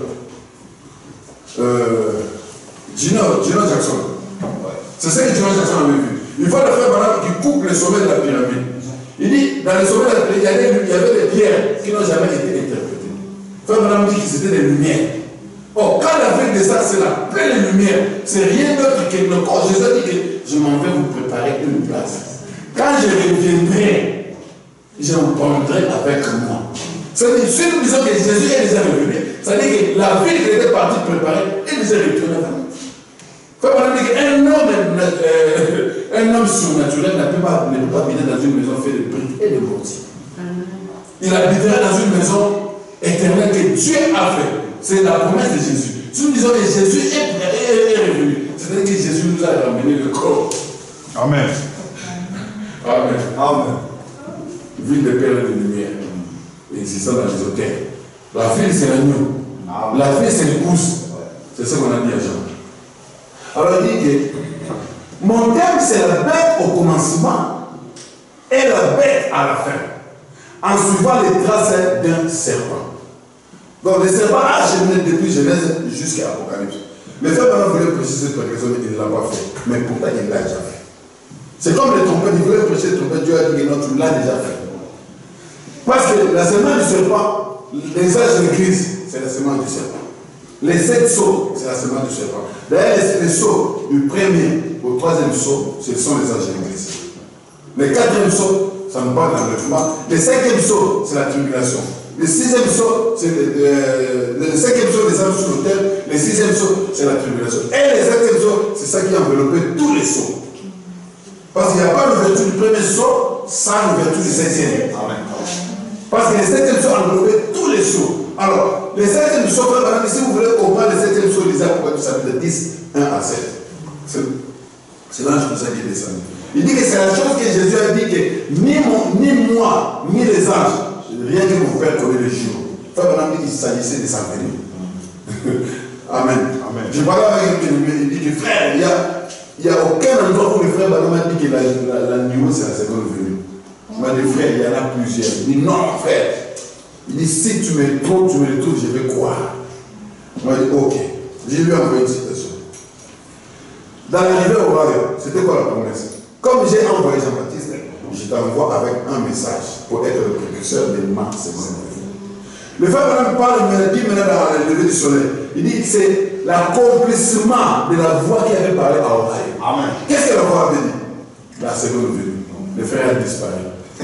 euh, Gino, Gino Jackson. C'est ce que Gino Jackson avait vu. Il faut le faire maintenant qui coupe le sommet de la pyramide. Il dit, dans le sommet de la pyramide, il y avait des pierres qui n'ont jamais été interprétées. Frère Madame dit que c'était des lumières. Or, quand la vie descend, c'est la pleine lumière. C'est rien d'autre que le corps. Jésus a dit que je m'en vais vous préparer une place. Quand je reviendrai, je vous prendrai avec moi. C'est-à-dire, si nous disons que Jésus est déjà revenu, c'est-à-dire que la ville qui était partie préparer est déjà retournée avec nous. Frère Madame dit qu'un homme, euh, un homme surnaturel ne peut pas habiter dans une maison faite de briques et de mortier. Il habitera dans une maison éternelle que Dieu a fait. C'est la promesse de Jésus. Si nous disons que Jésus est, est, est revenu, c'est-à-dire que Jésus nous a ramené le corps. Amen. Amen. Amen. Ville de perles de lumière, existant dans les hôtels. La ville, c'est l'agneau. La ville, c'est l'épouse. C'est ce qu'on a dit à Jean. Alors il dit que mon terme, c'est la bête au commencement et la bête à la fin, en suivant les traces d'un serpent. Donc le serpent a cheminé depuis Genèse jusqu'à Apocalypse. Le frère Bernard voulait prêcher cette prédication, il ne l'a pas fait. Mais pourtant, il l'a déjà fait. C'est comme les trompettes, il voulait prêcher le trompette, Dieu a dit que non, tu l'as déjà fait. Parce que la semence du serpent, les âges de l'église, c'est la semence du serpent. Les sept sceaux, c'est la semence du serpent. D'ailleurs, les, les sceaux du premier au troisième sceau, ce sont les âges de l'église. Le quatrième sceau, ça nous parle d'enlèvement. Le cinquième sceau, c'est la tribulation. Le sixième sceau, c'est le, le, le cinquième sceau des âmes sur l'autel. Le sixième sceau, c'est la tribulation. Et le septième sceau, c'est ça qui a enveloppé tous les sceaux. Parce qu'il n'y a pas l'ouverture du premier sceau sans l'ouverture du septième. Amen. Parce que le septième sceau a enveloppé tous les sceaux. Alors, le septième sceau, si vous voulez comprendre le septième sceau, les Apocalypse chapitre dix, un à sept. C'est l'ange pour ça qui est descendu. Il dit que c'est la chose que Jésus a dit que ni, mon, ni moi, ni les anges, rien que mon Père connaît le jour. Frère Madame dit qu'il s'agissait de sa venue. Amen. Amen. Je parlais avec quelqu'un, il dit que frère, il n'y a, il a aucun endroit où le frère Madame a dit que la, la, la nuit c'est la seconde venue. Il m'a dit frère, il y en a plusieurs. Il dit non frère. Il dit si tu me trouves, tu me le trouves, je vais croire. Il m'a dit ok. J'ai lui envoyé une citation. Dans l'arrivée au royaume, c'était quoi la promesse? Comme j'ai envoyé Jean-Baptiste, je t'envoie avec un message pour être le précurseur des marques. Le frère Madame parle, dit maintenant dans le lever du soleil. Il dit que c'est l'accomplissement de la voix qui avait parlé à Ohio. Amen. Qu'est-ce que la voix avait dit? La seconde venue. Le frère a disparu.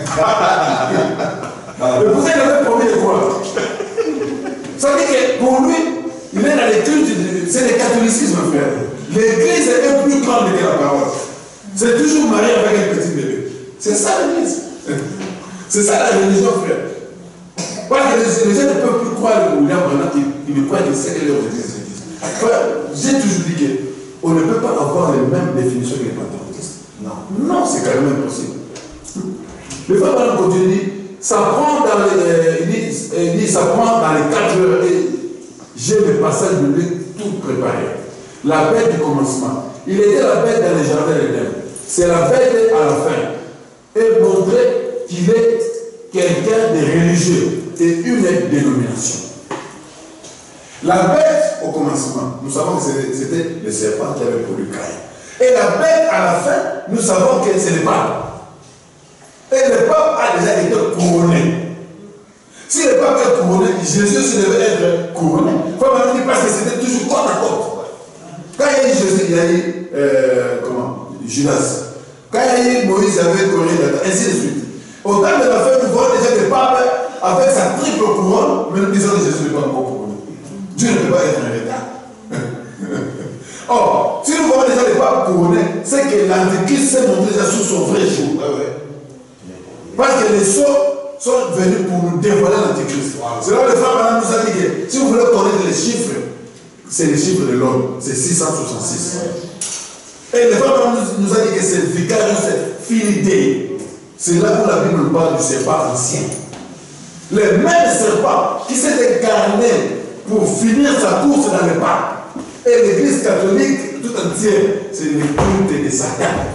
Le cousin avait promis de quoi? Ça veut dire que pour lui, il est dans les cultes, c'est le catholicisme, frère. L'église est plus grande que la parole. C'est toujours marié avec un petit bébé. C'est ça l'église. C'est ça la religion, frère. Parce que les gens ne peuvent plus croire au William Branham, ils ne croient que c'est que leur église. J'ai toujours dit que on ne peut pas avoir les mêmes définitions que les pentecôtistes. Non, non, c'est quand même impossible. Le frère Branham continue, dit, ça prend dans les, il dit, il dit, ça prend dans les quatre heures, et j'ai le passage biblique tout préparé. La bête du commencement. Il était la bête dans les jardins d'Éden. C'est la bête à la fin. Et montrer qu'il est quelqu'un de religieux et une dénomination. La bête au commencement, nous savons que c'était le serpent qui avait produit Caïn. Et la bête à la fin, nous savons que c'est le pape. Et le pape a déjà été couronné. Si le pape est couronné, Jésus aussi devait être couronné. Il faut maintenant dire parce que c'était toujours côte à côte. Quand il y a eu Jésus, il y a eu euh, comment Judas. Quand il y a eu Moïse, il avait couronné, ainsi de suite. Au temps de la fin, nous voyons déjà que le pape, avec sa triple couronne, mais nous disons que Jésus n'est pas encore couronné. Dieu ne peut pas être en retard. Or, si nous voyons déjà le pape couronné, c'est que l'Antéchrist s'est montré déjà sous son vrai jour. Parce que les sceaux sont venus pour nous dévoiler l'Antéchrist. C'est là que le frère Branham nous a dit que si vous voulez connaître les chiffres, c'est les chiffres de l'homme, c'est six cent soixante-six. Et le frère Branham nous a dit que c'est le vicarius, c'est Philidée. C'est là où la Bible parle du serpent ancien. Le même serpent qui s'est incarné pour finir sa course dans le pape. Et l'église catholique tout entière, c'est le culte de Satan.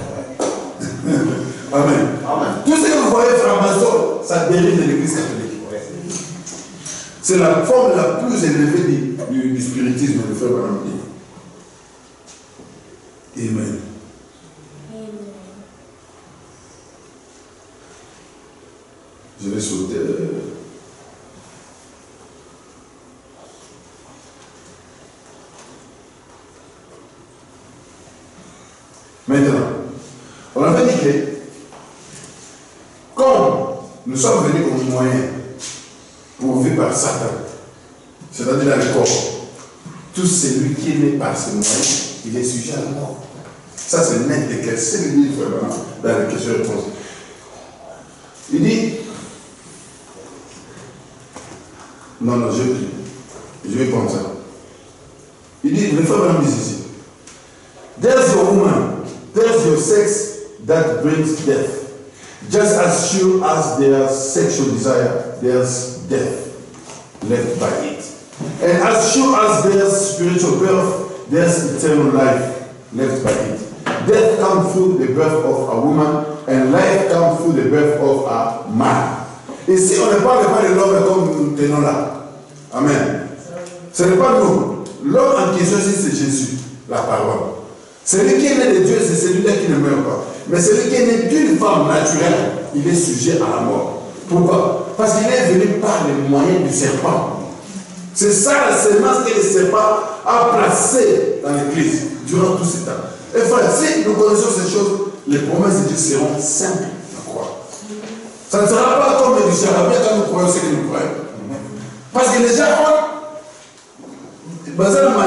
Amen. Amen. Tout ce que vous voyez franc-maçon, ça dérive de l'église catholique. Ouais. C'est la forme la plus élevée du, du, du spiritisme, le frère Branham dit. Amen. Je vais sauter. Maintenant, on avait dit que comme nous sommes venus au moyen pourvu par Satan, c'est-à-dire dans le corps, tout celui qui est né par ce moyen, il est sujet à la mort. Ça, c'est net et clair. C'est le livre dans la question de réponse. Il dit, non, non, je, je vais prendre ça. Il dit, le frère Branham dit ici, there's a woman, there's your sex that brings death. Just as sure as there's sexual desire, there's death left by it. And as sure as there's spiritual birth, there's eternal life left by it. Death comes through the birth of a woman, and life comes through the birth of a man. Ici, on ne parle pas de l'homme comme nous tenons là. Amen. Ce n'est pas nous. L'homme en question ici, c'est Jésus, la parole. Celui qui est né de Dieu, c'est celui-là qui ne meurt pas. Mais celui qui est né d'une femme naturelle, il est sujet à la mort. Pourquoi? Parce qu'il est venu par les moyens du serpent. C'est ça la sémence que le serpent a placée dans l'Église durant tout ce temps. Et frère, si nous connaissons ces choses, les promesses de Dieu seront simples à croire. Ça ne sera pas comme du charabia quand nous croyons ce que nous croyons. Parce que les gens ont basé sur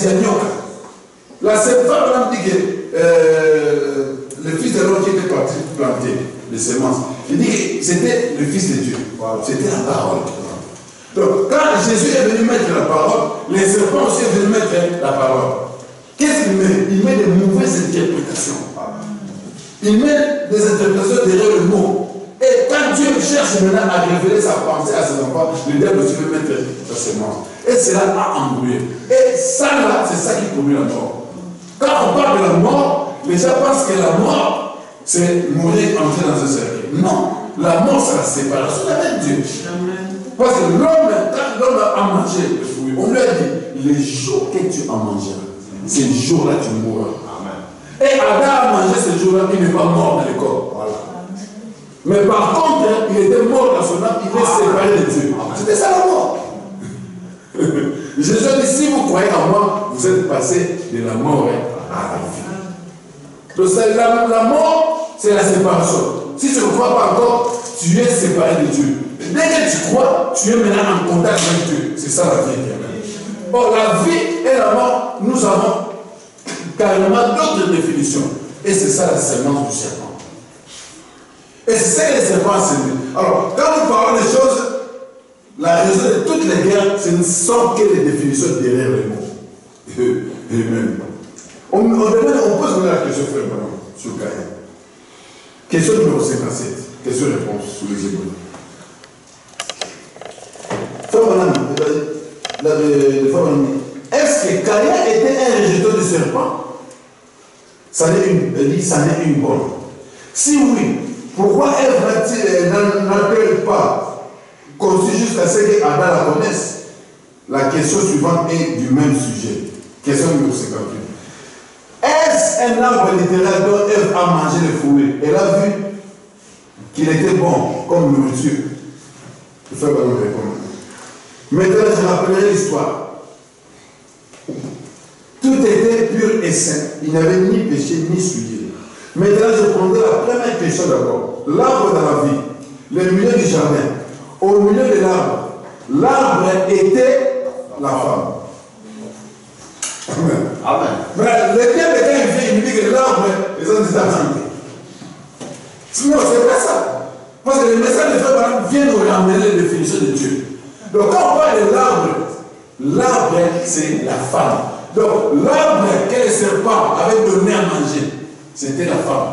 la serpent dit que euh, le fils de l'homme qui était parti planter les semences, il dit que c'était le fils de Dieu. Wow. C'était la parole. Donc, quand Jésus est venu mettre la parole, les serpents aussi sont venus mettre la parole. Qu'est-ce qu'il met? Il met des mauvaises interprétations. Il met des interprétations derrière le mot. Et quand Dieu cherche maintenant à révéler sa pensée à ses enfants, le diable aussi veut mettre sa semence. Et cela a embrouillé. Et ça là, c'est ça qui produit la mort. Quand on parle de la mort, les gens pensent que la mort, c'est mourir, entrer dans un cercueil. Non, la mort, c'est la séparation avec Dieu. Parce que l'homme, quand l'homme a mangé le fruit, on lui a dit, les jours que tu en mangeras, ces jours-là, tu mourras. Amen. Et Adam a mangé ce jour-là, il n'est pas mort dans le corps. Voilà. Mais par contre, il était mort dans son âme, il est séparé de Dieu. C'était ça la mort. Jésus dit, si vous croyez en moi, vous êtes passé de la mort à la vie. Donc la, la mort, c'est la séparation. Si tu ne crois pas encore, tu es séparé de Dieu. Dès que tu crois, tu es maintenant en contact avec Dieu. C'est ça la vie. Or, la vie et la mort, nous avons carrément d'autres définitions. Et c'est ça la sémence du serpent. Et c'est ça que les serpents s'aiment. Alors, quand nous parlons des choses, la raison de toutes les guerres, ce ne sont que les définitions derrière les mots. Amen. On, on, demande, on pose la question, frère, sur Caïn. Question numéro cinquante-sept. Question-réponse sur les Hébreux. Est-ce que Caïn était un rejeteur du serpent? Ça n'est une, dit, ça n'est une bonne. Si oui, pourquoi Ève n'a-t-elle pas conçu jusqu'à ce qu'Adam la connaisse? La question suivante est du même sujet. Question numéro cinquante-huit. Est-ce un arbre littéral dont Ève a mangé le fruit? Elle a vu qu'il était bon comme nourriture. Je fais pas me répondre. Maintenant, je rappellerai l'histoire. Tout était pur et sain. Il n'y avait ni péché ni souillure. Maintenant, je prendrai la première question d'abord. L'arbre dans la vie, le milieu du jardin, au milieu de l'arbre, l'arbre était la femme. Amen. Amen. Mais le terme de quand il vient, il me dit que l'arbre, les hommes disent absentés. Sinon, c'est pas ça. Parce que le message de Frère vient nous ramener la définition de Dieu. Donc, quand on parle de l'arbre, l'arbre, c'est la femme. Donc, l'arbre que le serpent avait donné à manger, c'était la femme.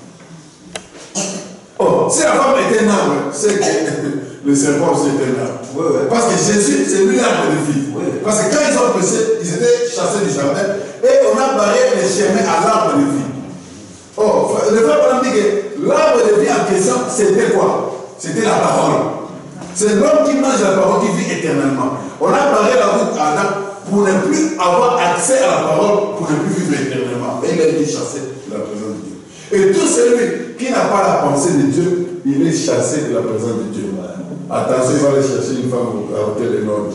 Oh, si la femme était un arbre, c'est que le serpent aussi était un arbre. Oui, oui. Parce que Jésus, c'est lui l'arbre de vie. Oui. Parce que quand ils ont péché, ils étaient chassés du jardin et on a barré les chemins à l'arbre de vie. Oh, le frère dit que l'arbre de vie en question, c'était quoi? C'était la parole. C'est l'homme qui mange la parole qui vit éternellement. On a barré la route à Adam pour ne plus avoir accès à la parole, pour ne plus vivre éternellement. Et il a été chassé de la présence de Dieu. Et tout celui qui n'a pas la pensée de Dieu, il est chassé de la présence de Dieu. Attention, il va aller chercher une femme à hôtel de Nord.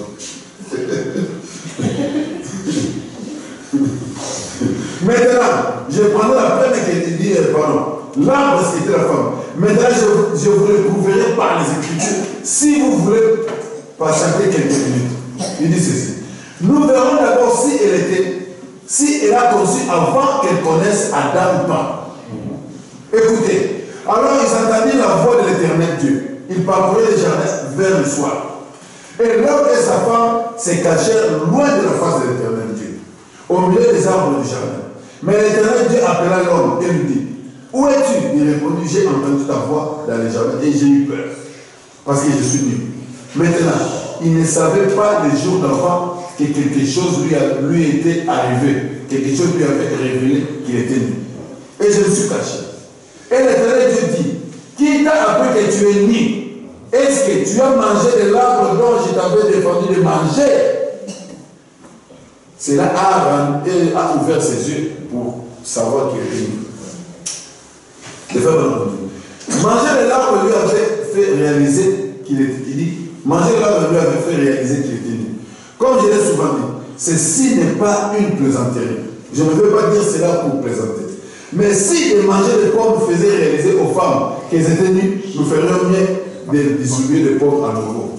Maintenant, je prendrai la première qui dit, pardon, l'arbre c'était la femme. Maintenant, je, je vous le prouverai par les Écritures. Si vous voulez patienter quelques minutes, il dit ceci. Nous verrons d'abord si elle était, si elle a conçu avant qu'elle connaisse Adam ou pas. Écoutez, alors ils entendirent la voix de l'Éternel Dieu. Ils parcouraient les jardins vers le soir. Et l'homme et sa femme se cachèrent loin de la face de l'Éternel Dieu, au milieu des arbres du jardin. Mais l'Éternel Dieu appela l'homme et lui dit, où es-tu? Il répondit, j'ai entendu ta voix dans les jardins et j'ai eu peur, parce que je suis nu. Maintenant, il ne savait pas les jours d'enfant que quelque chose lui, a, lui était arrivé, quelque chose lui avait révélé qu'il était nu. Et je me suis caché. Et l'Éternel Dieu dit, qui t'a appris que tu es nu? Est-ce que tu as mangé de l'arbre dont je t'avais défendu de manger? C'est là Aaron a ouvert ses yeux pour savoir qu'il était nu. Le frère manger de l'arbre lui avait fait réaliser qu'il était nu. Il dit, manger de l'arbre lui avait fait réaliser qu'il était nu. Comme je l'ai souvent dit, ceci n'est pas une plaisanterie. Je ne veux pas dire cela pour plaisanter. Mais si de manger des pommes faisait réaliser aux femmes qu'elles étaient nues, nous ferions mieux de distribuer des pommes à nouveau.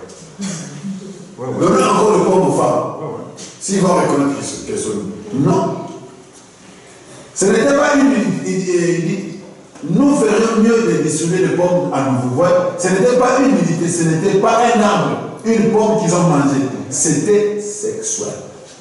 Donnez encore des pommes aux femmes. S'ils vont reconnaître qu'elles sont nues. Non. Ce n'était pas une. Il dit, nous ferions mieux de distribuer des pommes à nouveau. Ce n'était pas une nudité, ce n'était pas un arbre, une pomme qu'ils ont mangée. C'était sexuel.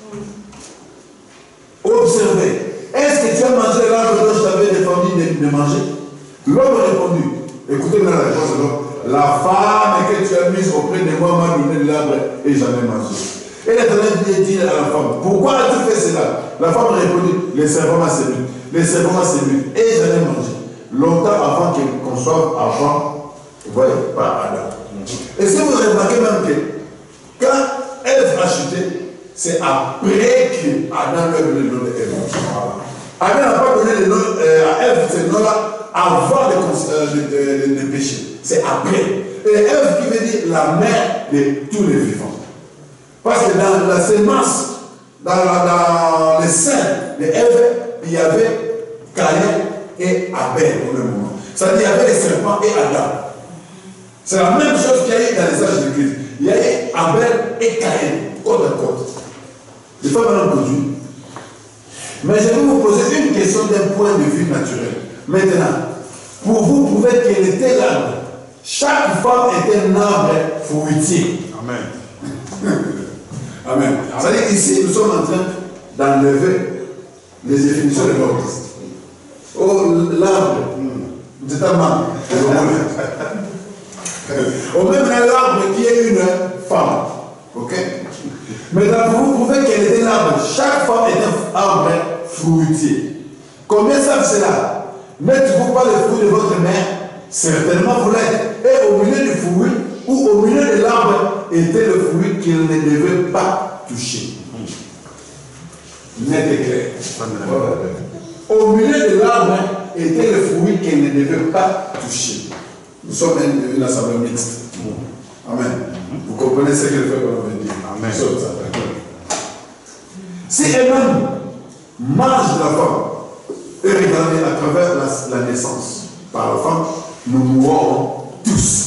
Observez. Est-ce que tu as mangé l'arbre dont je t'avais défendu de, de manger? L'homme a répondu. Écoutez bien la réponse de l'homme. La femme que tu as mise auprès de moi m'a donné de l'arbre et j'en ai mangé. Et l'Éternel dit à la femme, pourquoi as-tu fait cela? La femme a répondu, le serpent m'a séduit. Le serpent m'a séduit et j'en ai mangé. Longtemps avant qu'elle conçoive, avant, vous voyez, par Adam. Et si vous remarquez même que quand Ève a chuté, c'est après que Adam lui a donné le nom d'Ève. Adam n'a pas donné le nom euh, à Ève, ce nom-là, avant le péché. C'est après. Et Ève qui veut dire la mère de tous les vivants. Parce que dans la sémence, dans, la, dans le sein d'Ève, il y avait Caïn et Abel au même moment. C'est-à-dire qu'il y avait les serpents et Adam. C'est la même chose qu'il y a eu dans les âges de Christ. Il y a eu Abel et Caïn, côte à côte. Je ne vais pas maintenant produire. Mais je vais vous poser une question d'un point de vue naturel. Maintenant, pour vous prouver quel était l'arbre, chaque femme était un arbre fruitier. Amen. Amen. C'est-à-dire qu'ici, nous sommes en train d'enlever Les définitions de l'homme. Oh, l'arbre, c'est un man. Ou même l'arbre qui est une femme. Ok? Maintenant, vous prouvez qu'elle était l'arbre. Chaque femme est un arbre fruitier. Combien savent cela? N'êtes-vous pas le fruit de votre mère? Certainement vous l'êtes. Et au milieu du fruit, ou au milieu de l'arbre, était le fruit qu'il ne devait pas toucher. Net et clair. Au milieu de l'arbre était le fruit qu'elle ne devait pas toucher. Nous sommes une, une assemblée mixte. Amen. Vous comprenez ce que le frère veut dire? Amen. Si un homme mange de la femme, et regardez à travers la, la naissance par la femme, nous mourrons tous.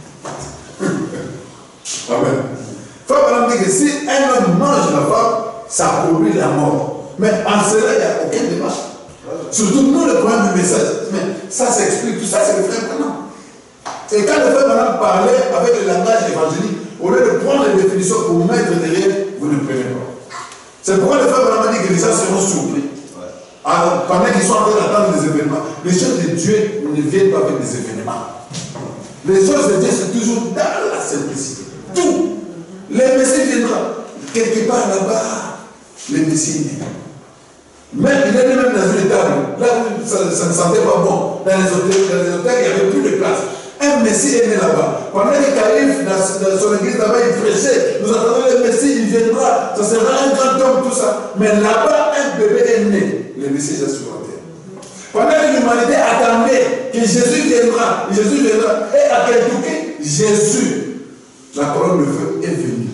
Amen. Femme dit que si un homme mange de la femme, ça produit la mort. Mais en cela, il n'y a aucun débat. Surtout nous, le problème du message. Mais ça s'explique, tout ça, c'est le frère Branham. Et quand le frère Branham parlait avec le langage évangélique, au lieu de prendre les définitions pour vous mettre derrière, vous ne prenez pas. C'est pourquoi le frère Branham dit que les gens seront surpris. Alors, pendant qu'ils sont en train d'attendre des événements, les choses de Dieu ne viennent pas avec des événements. Les choses de Dieu, c'est toujours dans la simplicité. Tout. Le Messie viendra. Quelque part là-bas, le Messie est né. Même, il est même dans une table. Là où ça, ça ne sentait pas bon. Dans les hôtels, dans les hôtels, il n'y avait plus de place. Un Messie est né là-bas. Pendant qu'il arrive dans, dans son église là-bas, il prêchait. Nous attendons le Messie, il viendra. Ça sera un grand homme, tout ça. Mais là-bas, un bébé est né. Le Messie est sur la terre. Pendant que l'humanité attendait que Jésus viendra, Jésus viendra. Et à Kentucky, Jésus, la colonne de feu, est venue.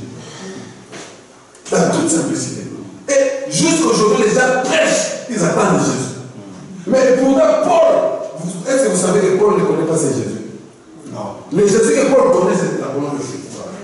Dans toute simplicité. Et jusqu'aujourd'hui, les gens prêchent, ils attendent Jésus. Mais pourtant, Paul, est-ce que vous savez que Paul ne connaît pas ce Jésus? Non. Le Jésus que Paul connaît, c'est la colonne de feu.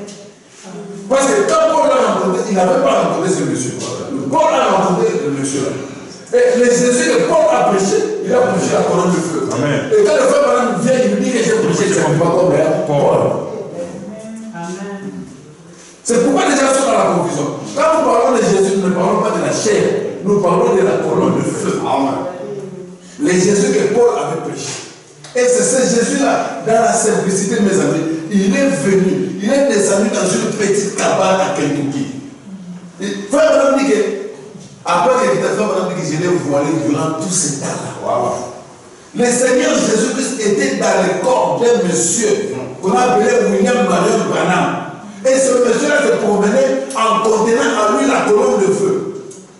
Parce que quand Paul l'a rencontré, il n'avait pas rencontré ce monsieur. Paul a rencontré le monsieur. Et le Jésus que Paul a prêché, il a prêché la colonne de feu. Amen. Et quand le frère Branham vient, il me dit que j'ai prêché, c'est pas comme Paul. Amen. C'est pourquoi les gens sont dans la confusion. Quand nous parlons de Jésus, nous ne parlons pas de la chair, nous parlons de la colonne de feu. Amen. Le Jésus que Paul avait prêché. Et c'est ce Jésus-là, dans la simplicité, mes amis, il est venu, il est descendu dans une petite cabane à Kentucky. Frère Branham dit que, après qu'il était frère Branham dit que je l'ai voilé durant tout ce temps-là. Wow. Le Seigneur Jésus-Christ était dans le corps d'un monsieur qu'on appelait William Marion Branham. Et ce monsieur-là se promenait en contenant à lui la colonne de feu.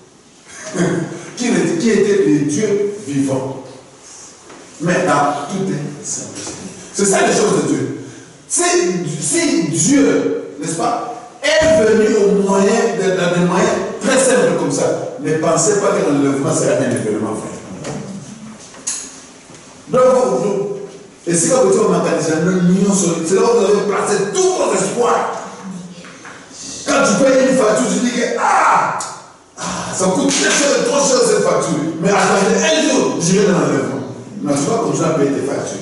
qui, qui était le Dieu vivant. Maintenant, tout est simplicité. C'est ça les choses de Dieu. Si, si Dieu, n'est-ce pas, est venu au moyen, dans des moyens très simples comme ça, ne pensez pas que l'enlèvement sera un événement frère. Donc, vous, et si vous êtes en c'est là où vous avez placé tout votre espoir. Quand tu payes une facture, tu dis que ah, ah ça coûte très cher, trop cher cette facture. Mais attendez un jour, j'irai dans l'enlèvement. Non, tu vas continuer à payer tes factures.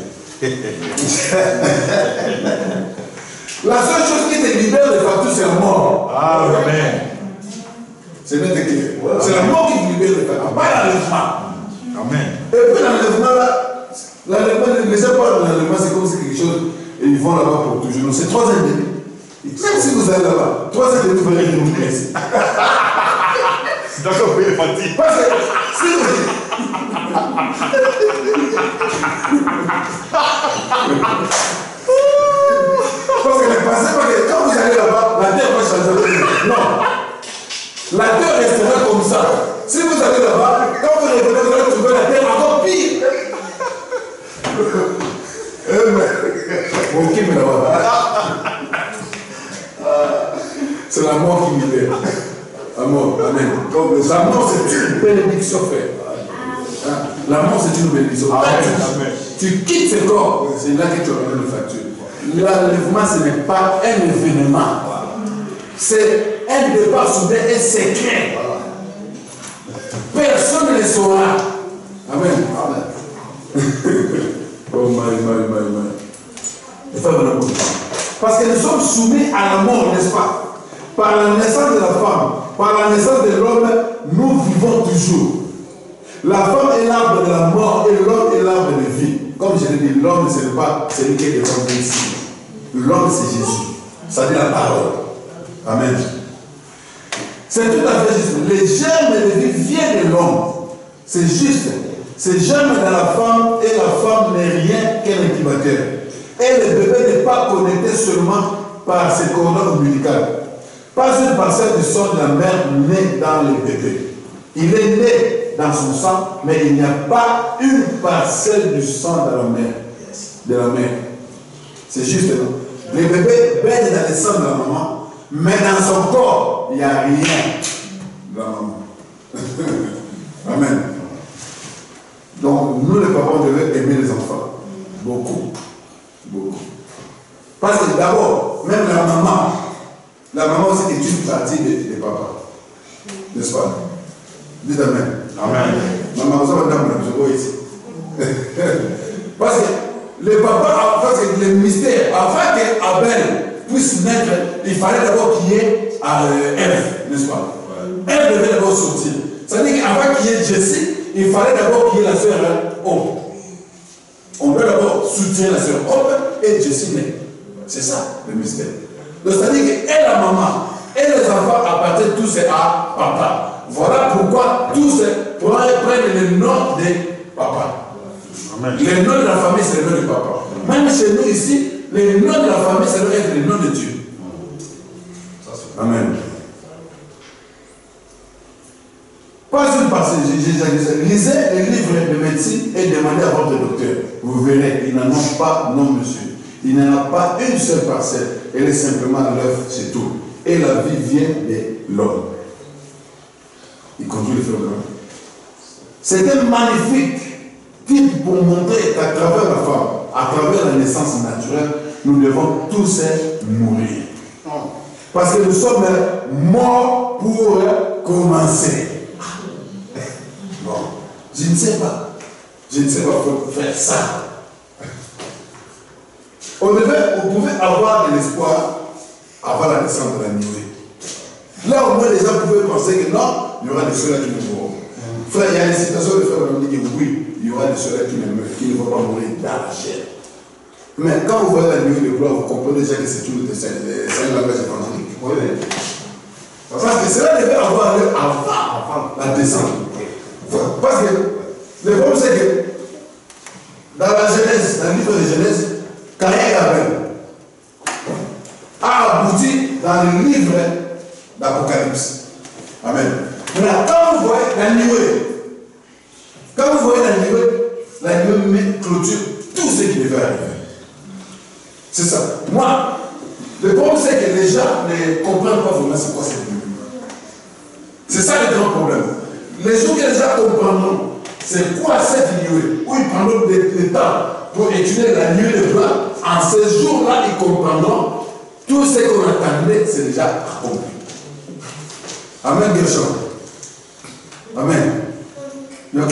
La seule chose qui te libère des factures, c'est la mort. Amen. C'est net et clair. Voilà. C'est la mort qui te libère des factures, pas l'enlèvement. Amen. Et puis l'enlèvement là, l'enlèvement, les gens parlent de l'enlèvement, c'est comme si quelque chose, et ils vont là-bas pour toujours. C'est trois ans et demi. Même si vous allez là-bas, trois ans et demi, vous allez renouveler ici. C'est d'accord, vous pouvez fatiguer. Parce que si vous parce que ne pensez pas que quand vous allez là-bas, la terre va changer. Non. La terre restera comme ça. Si vous allez là-bas, quand vous revenez, vous allez trouver la terre encore pire. Ok, mais là-bas. C'est la mort qui me libère. La mort, amen. La mort, c'est une bénédiction, frère. La mort, c'est une bénédiction. Amen. Tu quittes ce corps, c'est là que tu auras une facture. L'enlèvement, ce n'est pas un événement. C'est un départ soudain et secret. Personne ne le saura. Amen. Oh my, my, my, my. Parce que nous sommes soumis à la mort, n'est-ce pas? Par la naissance de la femme, par la naissance de l'homme, nous vivons toujours. La femme est l'arbre de la mort et l'homme est l'arbre de vie. Comme je l'ai dit, l'homme, ce n'est pas celui qui est devant ici. L'homme, c'est Jésus. Ça dit la parole. Amen. C'est tout à fait juste. Les germes de vie viennent de l'homme. C'est juste. Ces germes dans la femme et la femme n'est rien qu'un incubateur. Et le bébé n'est pas connecté seulement par ses cordons ombilicales. Pas une parcelle du sang de la mère née dans le bébé. Il est né dans son sang, mais il n'y a pas une parcelle du sang de la mère. De la mère. C'est juste. Le bébé baigne dans le sang de la maman, mais dans son corps, il n'y a rien de la maman. Amen. Donc, nous les parents devons aimer les enfants. Beaucoup. Beaucoup. Parce que d'abord, même la maman, la maman aussi est une partie des, des papas. N'est-ce pas? Dites Amen. Amen. Maman, vous avez madame, je vois ici. Parce que les papas, parce que le mystère, avant qu'Abel puisse naître, il fallait d'abord qu'il y ait euh, Ève, n'est-ce pas? Ève devait d'abord sortir. C'est-à-dire qu'avant qu'il y ait Jessie, il fallait d'abord qu'il y ait la sœur Hope. On doit d'abord soutenir la sœur Hope et Jessie naît. C'est ça le mystère. Donc c'est-à-dire qu'elle, la maman, et les enfants appartiennent tous à papa. Voilà pourquoi tous prennent le nom de papa. Amen. Le nom de la famille, c'est le nom de papa. Même chez nous ici, le nom de la famille, ça doit être le nom de Dieu. Amen. Pas une partie, lisez les livres de médecine et demandez à votre docteur. Vous verrez, ils n'en ont pas, non monsieur. Il n'en a pas une seule parcelle. Elle est simplement l'œuvre, c'est tout. Et la vie vient de l'homme. Il continue de faire le C'était magnifique type pour montrer qu'à travers la femme, à travers la naissance naturelle, nous devons tous mourir. Parce que nous sommes morts pour commencer. Bon, je ne sais pas. Je ne sais pas faire ça. On, devait, on pouvait avoir de l'espoir avant la naissance de la nuée. Là, au moins, les gens pouvaient penser que non, il y aura des ceux-là qui ne mourront. Frère, il y a des situations de frères qui disent que oui, il y aura des ceux-là qui ne meurent, qui ne vont pas mourir dans la chair. Mais quand vous voyez la nuée de gloire, vous comprenez déjà que c'est tout, c'est un langage évangélique. Oui. Parce que cela devait avoir lieu avant la descente. Parce que le problème, c'est que dans la Genèse, dans le livre de Genèse, Caïn et Abel a abouti dans le livre d'Apocalypse. Amen. Maintenant, quand vous voyez la nuée, quand vous voyez la nuée, la nuée clôture tout ce qui devait arriver. C'est ça. Moi, le problème, c'est que les gens ne comprennent pas vraiment c'est quoi cette nuée. C'est ça le grand problème. Les jours que les gens comprendront, c'est quoi cette nuée, où ils prendront des temps pour étudier la nuée de gloire, en ces jours-là, ils comprendront tout ce qu'on attendait, c'est déjà accompli. Amen, Gershon. Amen. Ok?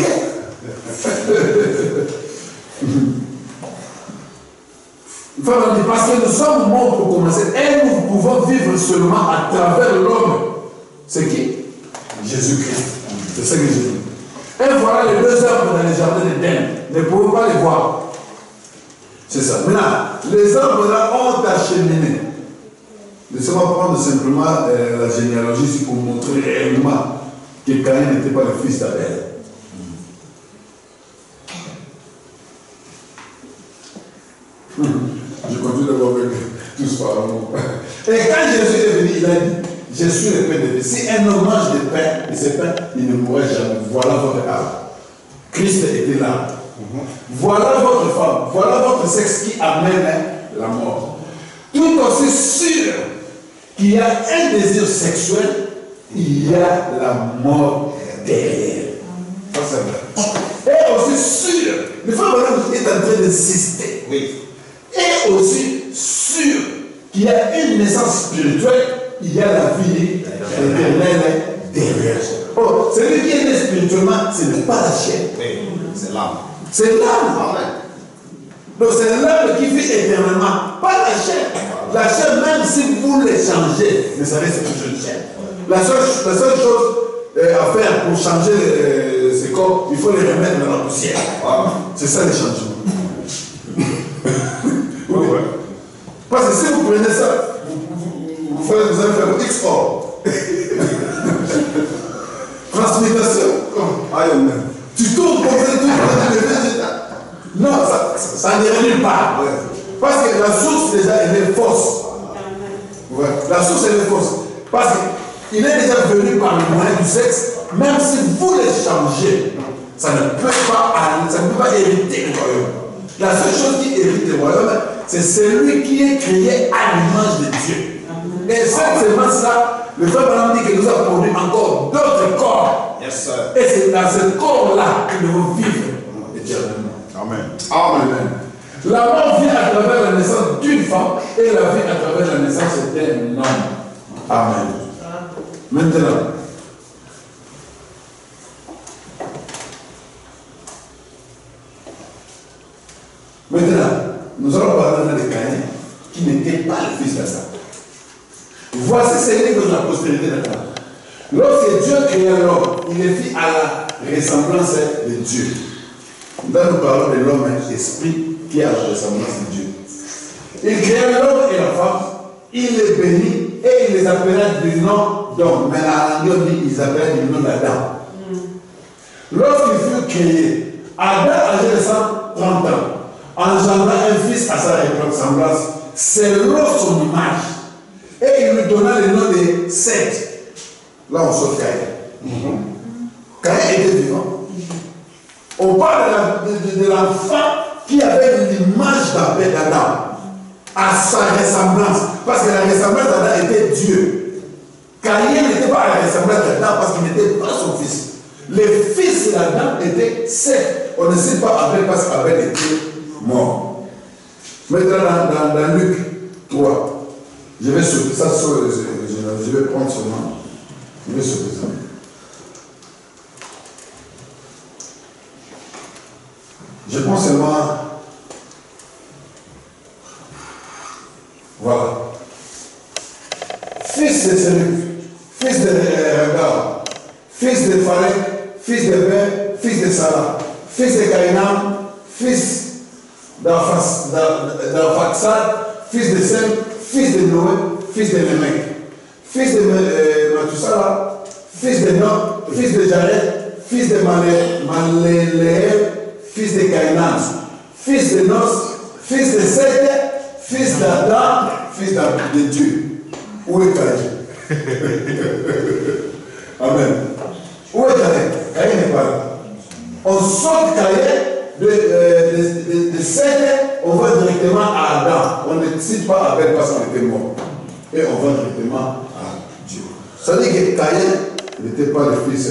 Parce que nous sommes morts pour commencer et nous pouvons vivre seulement à travers l'homme. C'est qui? Jésus-Christ. C'est ça que je dis. Et voilà les deux arbres dans les jardins d'Éden. Ne pouvons pas les voir. C'est ça. Maintenant, les arbres là ont acheminé. Laissez-moi prendre simplement euh, la généalogie ici pour montrer réellement que Caïn n'était pas le fils d'Abel. Je continue d'abord avec tous par amour. Et quand Jésus est venu, il a dit, je suis le pain de vie. Si un homme mange de pain, et ce pain, il ne mourra jamais. Voilà votre arbre. Christ était là. Voilà votre femme. Voilà votre sexe qui amène la mort. Tout aussi sûr qu'il y a un désir sexuel, il y a la mort derrière. Ça c'est vrai. Et aussi sûr, le frère est en train d'insister. Oui. Et aussi sûr qu'il y a une naissance spirituelle, il y a la vie éternelle derrière. Oh, celui qui est né spirituellement, ce n'est pas la chair. C'est l'âme. C'est l'âme. Donc c'est l'âme qui vit éternellement, pas la chair. La chair, même si vous l'échangez, mais ça reste toujours une chair. La seule, la seule chose euh, à faire pour changer euh, ces, ces corps, il faut les remettre dans la poussière. Voilà. C'est ça les changements. Oui. Ouais. Parce que si vous prenez ça, vous, vous, vous, faites, vous allez faire votre export. Transmutation. Amen. Tu tournes comme ça, tu tournes. Non, ça, ça, ça n'est nulle part. Ouais. Parce que la source déjà, elle est fausse. Ouais. La source, elle est fausse. Parce qu'il est déjà venu par le moyen du sexe, même si vous les changez, ça ne peut pas, ça ne peut pas hériter le royaume. La seule chose qui hérite le royaume, c'est celui qui est créé à l'image de Dieu. Et cette semence-là, le frère Branham dit qu'il nous a produit encore d'autres corps. Yes, sir. Et c'est dans ce corps-là que nous devons vivre éternellement. Amen. Amen. La mort vient à travers la naissance d'une femme et la vie à travers la naissance d'un homme. Amen. Maintenant, maintenant, nous allons parler de Caïn qui n'était pas le fils d'Adam. Voici ces livres de la postérité d'Adam. Lorsque Dieu créa l'homme, il est fait à la ressemblance de Dieu. Là, nous parlons de l'homme esprit qui est à la ressemblance de Dieu. Il créa l'homme et la femme, il les bénit et il les appela du nom d'homme. Mais la langue dit qu'ils appellent du nom d'Adam. Mm. Lorsqu'il fut créé, Adam, âgé de cent trente ans, engendra un fils à sa ressemblance, selon son image. Et il lui donna le nom de Seth. Là, on sort Caïn. Mm-hmm. Caïn était vivant. On parle de, de, de l'enfant qui avait l'image d'Adam, à sa ressemblance. Parce que la ressemblance d'Adam était Dieu. Caïn n'était pas à la ressemblance d'Adam parce qu'il n'était pas son fils. Le fils d'Adam était Seth. On ne sait pas Abel parce qu'Abel était mort. Maintenant, dans, dans, dans Luc trois, je vais sauter ça, je, je, je vais prendre seulement. Je vais sauter ça. Je prends seulement. Voilà. Fils de Séruph, fils de Regard, fils de Phalec, fils de Ber, fils de Sarah, fils de Caïnam, fils d'Arphaxad, fils de Sem, fils de Noé, fils de Lémec, fils de euh, Mathusala, fils de Noc, fils de Jared, fils de Maléléel, fils de Caïnan, fils de Nos, fils de Seth, fils d'Adam, fils de Dieu. Où est Caïn? Amen. Où est Caïn? Caïn n'est pas là. On sort Caïn de, euh, de, de, de Seth, on va directement à Adam. On ne cite pas Abel parce qu'on était mort. Et on va directement à Dieu. Ça veut dire que Caïn n'était pas le fils,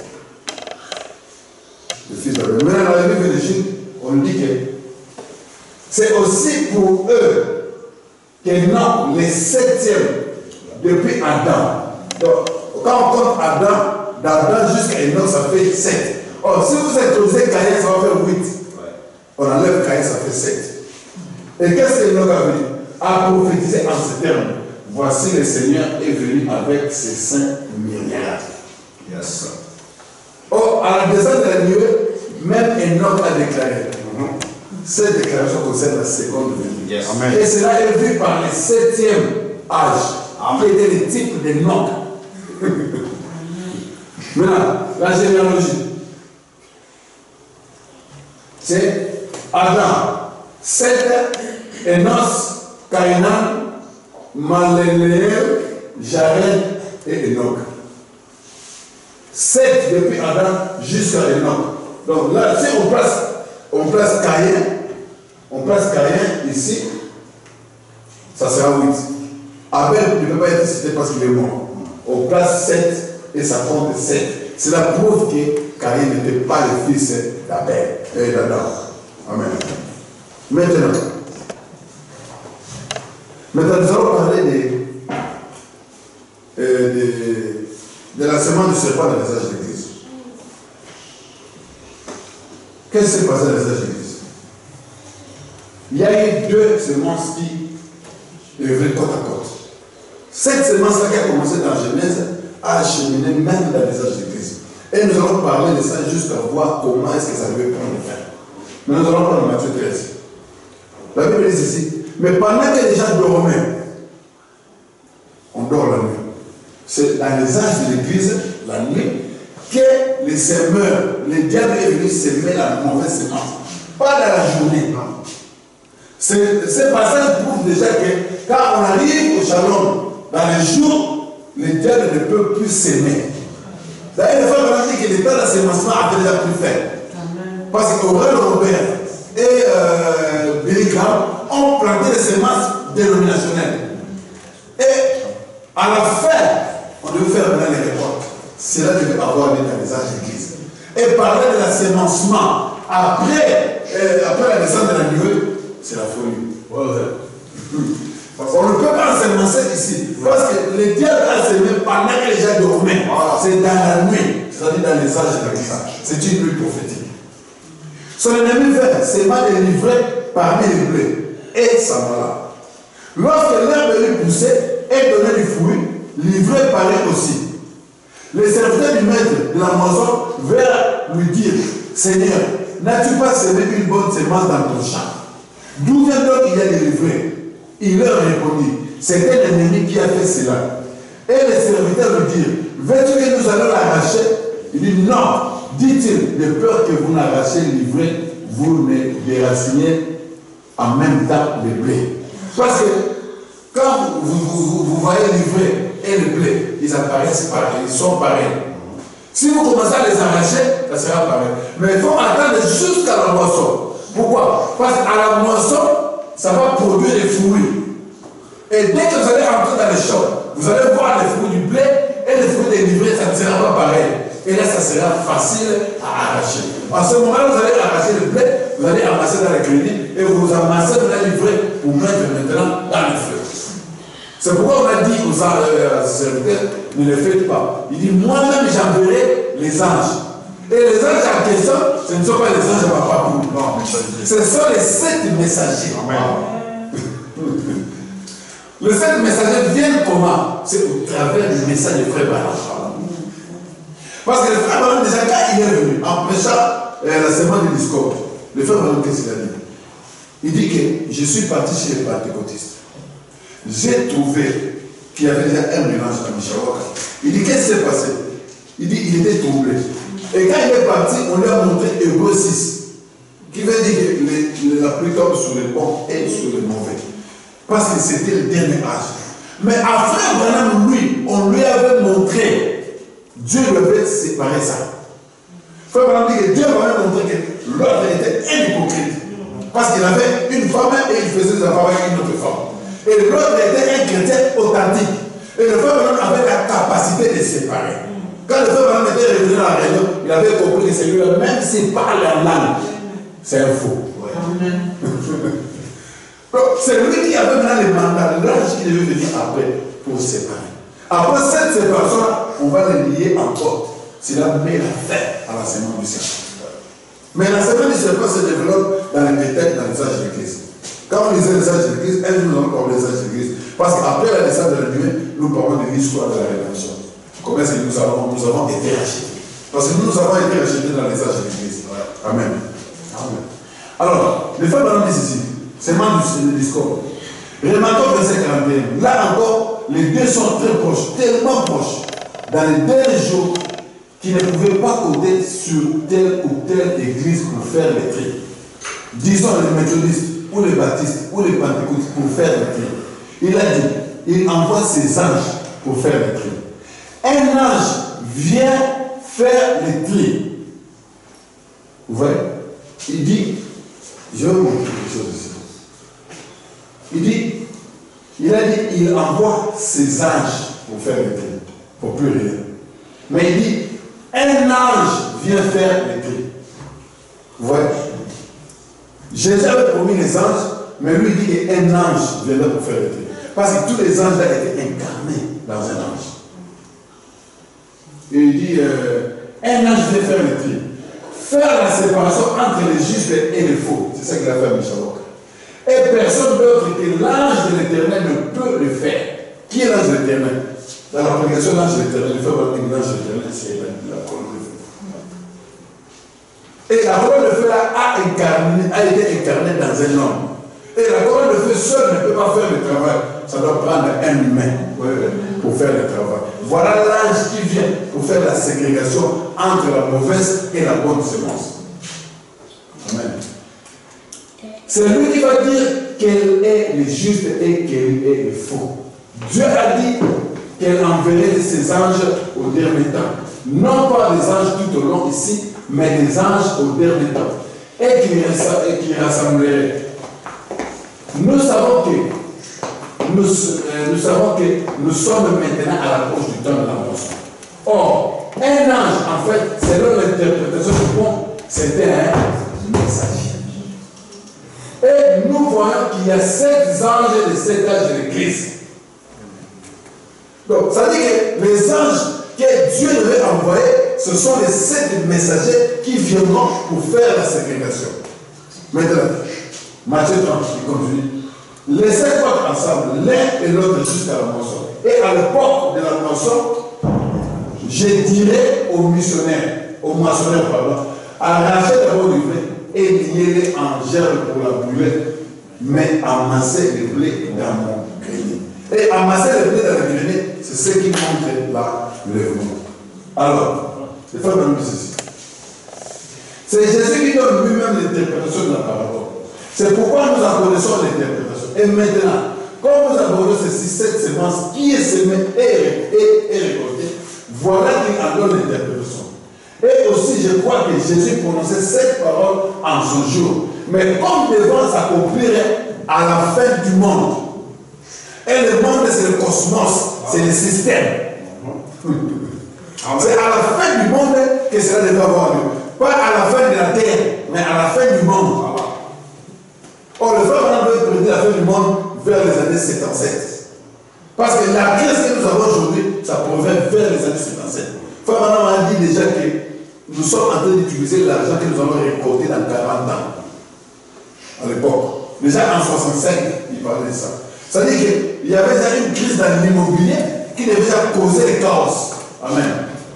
le fils d'Abel. Maintenant, dans la Bible de Jude, on dit que c'est aussi pour eux que non, les septièmes depuis Adam. Donc, quand on compte Adam, d'Adam jusqu'à Enoch, ça fait sept. Or, si vous introduisez Caïn, ça va faire huit. On enlève Caïn, ça fait sept. Et qu'est-ce que Enoch a dit? A prophétisé en ces termes. Voici le Seigneur est venu avec ses saints myriades. Yes. Or, à la descente de la nuée, même Enoch a déclaré. Mm-hmm. Cette déclaration concerne la seconde venue. Yes. Et cela est vu par le septième âge. Amen. Qui était le type de Enoch. Maintenant, la généalogie. C'est Adam, Seth, Enos, Caïnan, Maléléel, Jared et Enoch. Sept depuis Adam jusqu'à Enoch. Donc là, si on place, on place Caïn, on place Caïn ici, ça sera huit. Abel ne peut pas être cité parce qu'il est mort. On place sept et ça compte sept. Cela prouve que Caïn n'était pas le fils d'Abel et d'Adam. Amen. Maintenant, maintenant nous allons parler de, euh, de, de la semence du serpent dans les âges de l'Église. Qu'est-ce qui s'est passé dans les âges de l'Église? Il y a eu deux semences qui œuvraient côte à côte. Cette semence-là qui a commencé dans la Genèse a acheminé même dans les âges de l'Église. Et nous allons parler de ça jusqu'à voir comment est-ce que ça devait prendre fin. Mais nous allons prendre Matthieu treize. La Bible dit ici, mais pendant que les gens dormaient, on dort la nuit. C'est dans les âges de l'église, la nuit, que les semeurs, le diable est venu semer la mauvaise semence. Pas dans la journée. Ce passage prouve déjà que quand on arrive au shalom, dans les jours, le diable ne peut plus s'aimer. D'ailleurs, les femmes ont dit que l'état de l'assémensement a déjà plus fait. Parce qu'Aurel Robert et euh, Billy Graham ont planté des semences dénominationnelles. Et à la fin, on devait faire maintenant les récoltes. Cela devait avoir lieu dans les âges d'église. Et parler de l'assémencement après, euh, après la descente de la nuée, c'est la folie. Ouais, ouais. On ne peut pas s'émancer ici. Parce que le diable a semé pendant que les gens dormaient. C'est dans la nuit. C'est-à-dire dans les âges de l'église. C'est une nuit prophétique. Son ennemi vert s'est délivré parmi les blés. Et ça va là. Lorsque l'herbe lui poussait et donnait du fruit, livré paraît aussi. Les serviteurs du maître de la moisson vinrent lui dire, Seigneur, n'as-tu pas semé une bonne semence dans ton champ? D'où vient donc il y a des livrés? Il leur répondit, c'est un ennemi qui a fait cela. Et les serviteurs lui dirent, veux-tu que nous allons l'arracher? Il dit, non, dit-il, de peur que vous n'arrachiez le livret, vous ne déracinez en même temps le blé. Parce que quand vous, vous, vous, vous voyez le livret et le blé, ils apparaissent pareils, ils sont pareils. Si vous commencez à les arracher, ça sera pareil. Mais il faut attendre jusqu'à la moisson. Pourquoi? Parce qu'à la moisson, ça va produire des fruits. Et dès que vous allez rentrer dans les champs, vous allez voir les fruits du blé et les fruits des livrets, ça ne sera pas pareil. Et là, ça sera facile à arracher. À ce moment-là, vous allez arracher le blé, vous allez amasser dans les crédits et vous amassez dans les livrets pour mettre maintenant dans le feu. C'est pourquoi on a dit aux serviteurs, ne le faites pas. Il dit, moi-même j'enverrai les anges. Et les anges en question, ce ne sont pas les anges à papa pour non, ce sont les sept messagers. Les sept messagers viennent comment? C'est au travers du message de frère Branham. Parce que le frère Branham, déjà, quand il est venu, en prêchant euh, la semaine du discours, le frère Branham, qu'est-ce qu'il a dit? Il dit que je suis parti chez les pentecôtistes. J'ai trouvé qu'il y avait déjà un mélange à Mishawaka. Il dit, qu'est-ce qui s'est passé? Il dit, il était troublé. Et quand il est parti, on lui a montré Hébreux six, qui veut dire que les, la pluie tombe sur les bons et sur les mauvais. Parce que c'était le dernier âge. Mais après, Branham, lui, on lui avait montré, Dieu devait séparer ça. Frère Branham dit que Dieu avait montré que l'autre était un hypocrite. Parce qu'il avait une femme et il faisait des affaires avec une autre femme. Et l'autre était un chrétien authentique. Et le frère Branham avait la capacité de séparer. Quand le frère Branham était revenu dans la réunion, il avait compris que celui-là, même s'il parle en langue, c'est un faux. Ouais. Donc, c'est lui qui avait maintenant le mandat, l'âge qui devait venir après pour séparer. Après cette séparation, on va les lier en porte. Cela met la fin à la semaine du serpent. Mais la semaine du serpent se développe dans les détails, dans les âges de l'Église. Quand on lisait les âges de l'Église, un jour nous allons parler des âges de l'Église. Parce qu'après la descente de la nuée, nous parlons de l'histoire de la rédemption. Comment est-ce que nous avons, nous avons été rachetés? Parce que nous avons été rachetés dans les âges de l'Église. Amen. Amen. Alors, les femmes dans ici, c'est moi du discours. Remarquons verset quarante et un. Là encore, les deux sont très proches, tellement proches, dans les derniers jours, qu'ils ne pouvaient pas compter sur telle ou telle église pour faire les tri. Disons les méthodistes, ou les baptistes, ou les pentecôtistes pour faire les tri. Il a dit, il envoie ses anges pour faire les tri. Un ange vient faire les tri. Vous voyez? Il dit, je vais vous montrer quelque chose ici. Il dit, il a dit, il envoie ses anges pour faire les tri, pour plus rien. Mais il dit, un ange vient faire les tri. Vous voyez? Jésus avait promis les anges, mais lui il dit qu'un ange viendrait pour faire les tri. Parce que tous les anges là étaient incarnés dans un ange. Et il dit, euh, un ange vient faire les tri. Faire la séparation entre les justes et les faux. C'est ça qu'il a fait à Mishawaka. Et personne d'autre que l'ange de l'Éternel ne peut le faire. Qui est l'ange de l'Éternel? Dans la prédication de l'ange de l'Éternel, il faut avoir l'ange de l'Éternel, c'est la colonne de feu. Et la colonne de feu là a, incarné, a été incarnée dans un homme. Et la colonne de feu seule ne peut pas faire le travail. Ça doit prendre un humain pour faire le travail. Voilà l'ange qui vient pour faire la ségrégation entre la mauvaise et la bonne semence. Amen. C'est lui qui va dire quel est le juste et quel est le faux. Dieu a dit qu'elle enverrait ses anges au dernier temps. Non pas des anges tout au long ici, mais des anges au dernier temps. Et qui, qui rassembleraient. Nous savons que nous, euh, nous savons que nous sommes maintenant à l'approche du temps de la moisson. Or, un ange, en fait, selon l'interprétation du pont, c'était un messager. Et nous voyons qu'il y a sept anges de sept âges de l'Église. Donc, ça dit que les anges que Dieu devait envoyer, ce sont les sept messagers qui viendront pour faire la ségrégation. Maintenant, Matthieu trente, il continue. Les sept portent ensemble, l'un et l'autre jusqu'à la moisson. Et à l'époque de la moisson, je dirais aux missionnaires, aux moissonneurs, pardon, arrachez d'abord du blé et liez-les en gerbe pour la brûler, mais amassez le blé dans mon grenier. Et amasser le blé dans le grenier, c'est ce qui montre là le monde. Alors, il faut même ceci. C'est Jésus qui donne lui-même l'interprétation de la parole. C'est pourquoi nous en connaissons l'interprétation. Et maintenant, quand nous abordons ceci, cette semence qui est semée et, et, et récoltée, voilà qu'il en donne l'interprétation. Et aussi, je crois que Jésus prononçait cette parole en ce jour. Mais comme devant s'accomplir à la fin du monde, et le monde, c'est le cosmos, c'est le système. C'est à la fin du monde que cela devait avoir lieu. Pas à la fin de la terre, mais à la fin du monde. Or, le frère veut prédire la fin du monde vers les années soixante-dix-sept. Parce que la crise que nous avons aujourd'hui, ça provient vers les années soixante-dix-sept. Frère Manan a dit déjà que nous sommes en train d'utiliser l'argent que nous avons récolté dans quarante ans. À l'époque. Déjà en soixante-cinq, il parlait de ça. Ça veut dire qu'il y avait déjà une crise dans l'immobilier qui devait déjà causer le chaos. Amen.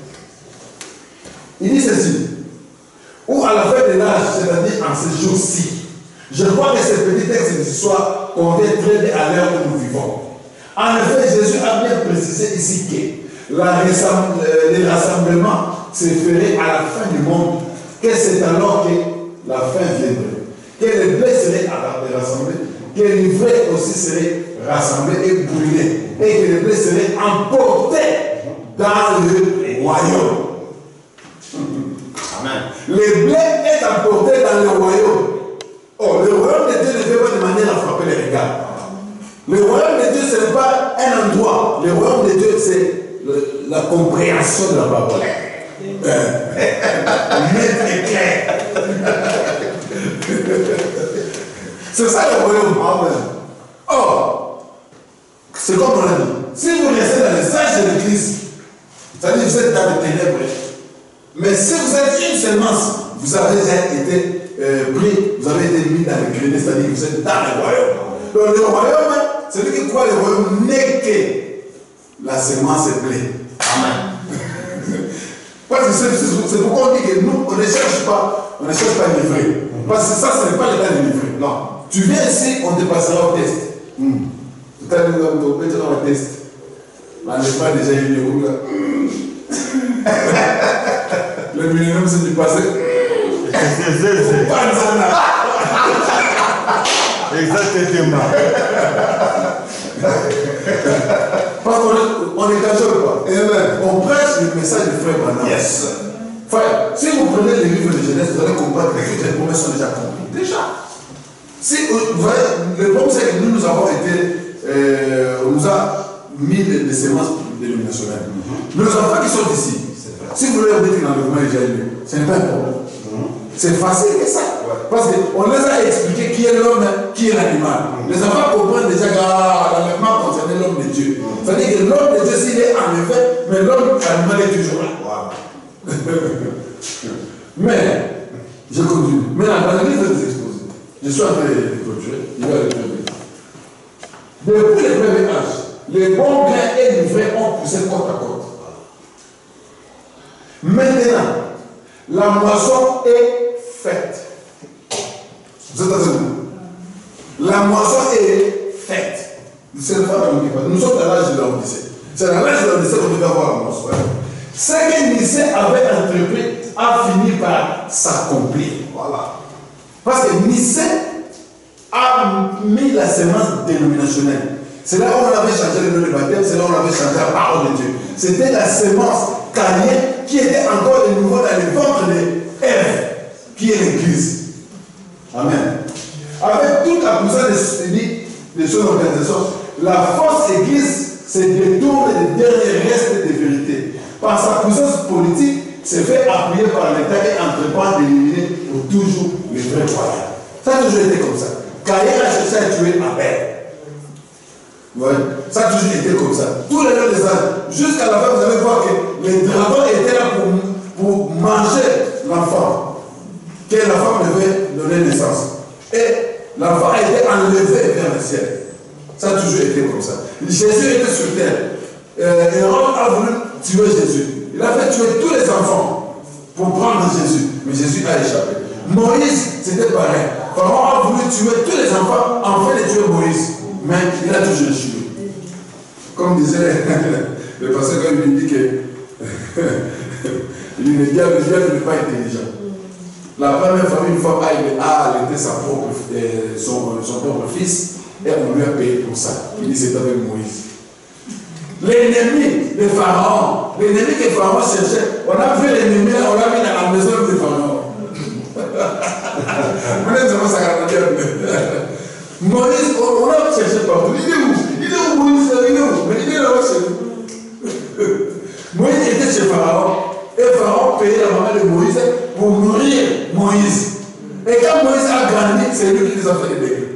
Il dit ceci. Ou à la fin de l'âge, c'est-à-dire en ce jour-ci. Je crois que ce petit texte d'histoire convient très bien à l'heure où nous vivons. En effet, Jésus a bien précisé ici que la rassemble, les rassemblements se feraient à la fin du monde, que c'est alors que la fin viendrait. Que les blés seraient rassemblés, que l'ivraie aussi serait rassemblé et brûlé, et que les blés seraient emportés dans le royaume. Amen. Les blés est emporté dans le royaume. Oh, le royaume de Dieu ne fait pas de manière à frapper les regards. Le royaume de Dieu, ce n'est pas un endroit. Le royaume de Dieu, c'est la compréhension de la parole. Net et clair. C'est ça le royaume. Amen. Or, c'est comme on l'a dit. Si vous restez dans les âges de l'Église, c'est-à-dire que vous êtes dans les ténèbres. Mais si vous êtes une semence, vous avez déjà été euh, pris, vous avez été mis dans le grenier, c'est-à-dire que vous êtes dans le royaume. Donc le royaume, celui qui croit le royaume n'est que la semence est blé. Amen. Parce que c'est pourquoi on dit que nous, on ne cherche pas, on ne cherche pas à livrer. Parce que ça, ce n'est pas le temps de livrer. Non. Tu viens ici, on te passera au test. Mm. Tout à l'heure, on te mettra au test. On n'est pas déjà eu le roux là. Le millénaire, c'est du passé. Exactement. Parce qu'on est cachot quoi. On prêche le message du frère Branham. Yes. Frère, si vous prenez les livres de Genèse, vous allez comprendre que toutes les promesses sont déjà accomplies. Déjà. Si, vous voyez, le problème c'est que nous, nous avons été, euh, on nous a mis des, des semences dénominationnelles. Mm-hmm. Nos enfants qui sont ici, si vous voulez dire que l'enlèvement est déjà élevé, ce n'est pas un problème. Mm-hmm. C'est facile que ça. Ouais. Parce qu'on les a expliqué qui est l'homme, qui est l'animal. Mm-hmm. Les enfants comprennent déjà que ah, l'enlèvement concernait l'homme de Dieu. Mm-hmm. C'est-à-dire que l'homme de Dieu, s'il est enlevé, mais l'homme animal est toujours là. Wow. Mais, je continue. Maintenant, dans le livre des exposés, je suis en train de clôturer, il va le terminer. Depuis le premier âge, les bons grains et les vrais ont poussé côte à côte. Maintenant, la moisson est êtes avec nous. La moisson est faite. C'est le fait de nous sommes dans l'âge de l'Odyssée. C'est dans l'âge de l'Odyssée qu'on devait avoir la moisson. Ce que Nicée avait entrepris a fini par s'accomplir. Voilà. Parce que Nicée a mis la semence dénominationnelle. C'est là où on avait changé le nom de baptême, c'est là où on avait changé la parole de Dieu. C'était la semence calienne qui était encore de nouveau dans le ventre de Ève, qui est l'Église. Amen. Avec toute la puissance de, de son organisation, la fausse Église se détourne des derniers restes de vérité. Par sa puissance politique, se fait appuyer par l'État et entreprend d'éliminer pour toujours les vrais croyants. Ça a toujours été comme ça. Caïn a cherché à tuer Abel. Ouais. Ça a toujours été comme ça. Tous les gens des âges, jusqu'à la fin, vous allez voir que les dragons étaient là pour, pour manger l'enfant, que la femme devait donner naissance. Et l'enfant a été enlevé vers le ciel. Ça a toujours été comme ça. Jésus était sur terre. Euh, Hérode a voulu tuer Jésus. Il a fait tuer tous les enfants pour prendre Jésus. Mais Jésus a échappé. Moïse, c'était pareil. Pharaon a voulu tuer tous les enfants, enfin de tuer Moïse. Mais il a toujours échoué. Comme disait le pasteur quand il dit que le diable n'est pas intelligent. La première fois, une fois, a allaité sa propre, euh, son, son propre fils et on lui a payé pour ça. Il dit c'est avec Moïse. L'ennemi de Pharaon, l'ennemi que Pharaon cherchait, on a pris l'ennemi, on l'a mis dans la maison de Pharaon. Moïse, on l'a cherché partout. Il est où? Il est où Moïse? Il est où? Mais il est là-bas chez nous. Moïse était chez Pharaon. Et Pharaon payait la maman de Moïse pour nourrir Moïse. Et quand Moïse a grandi, c'est lui qui les a fait les bébés.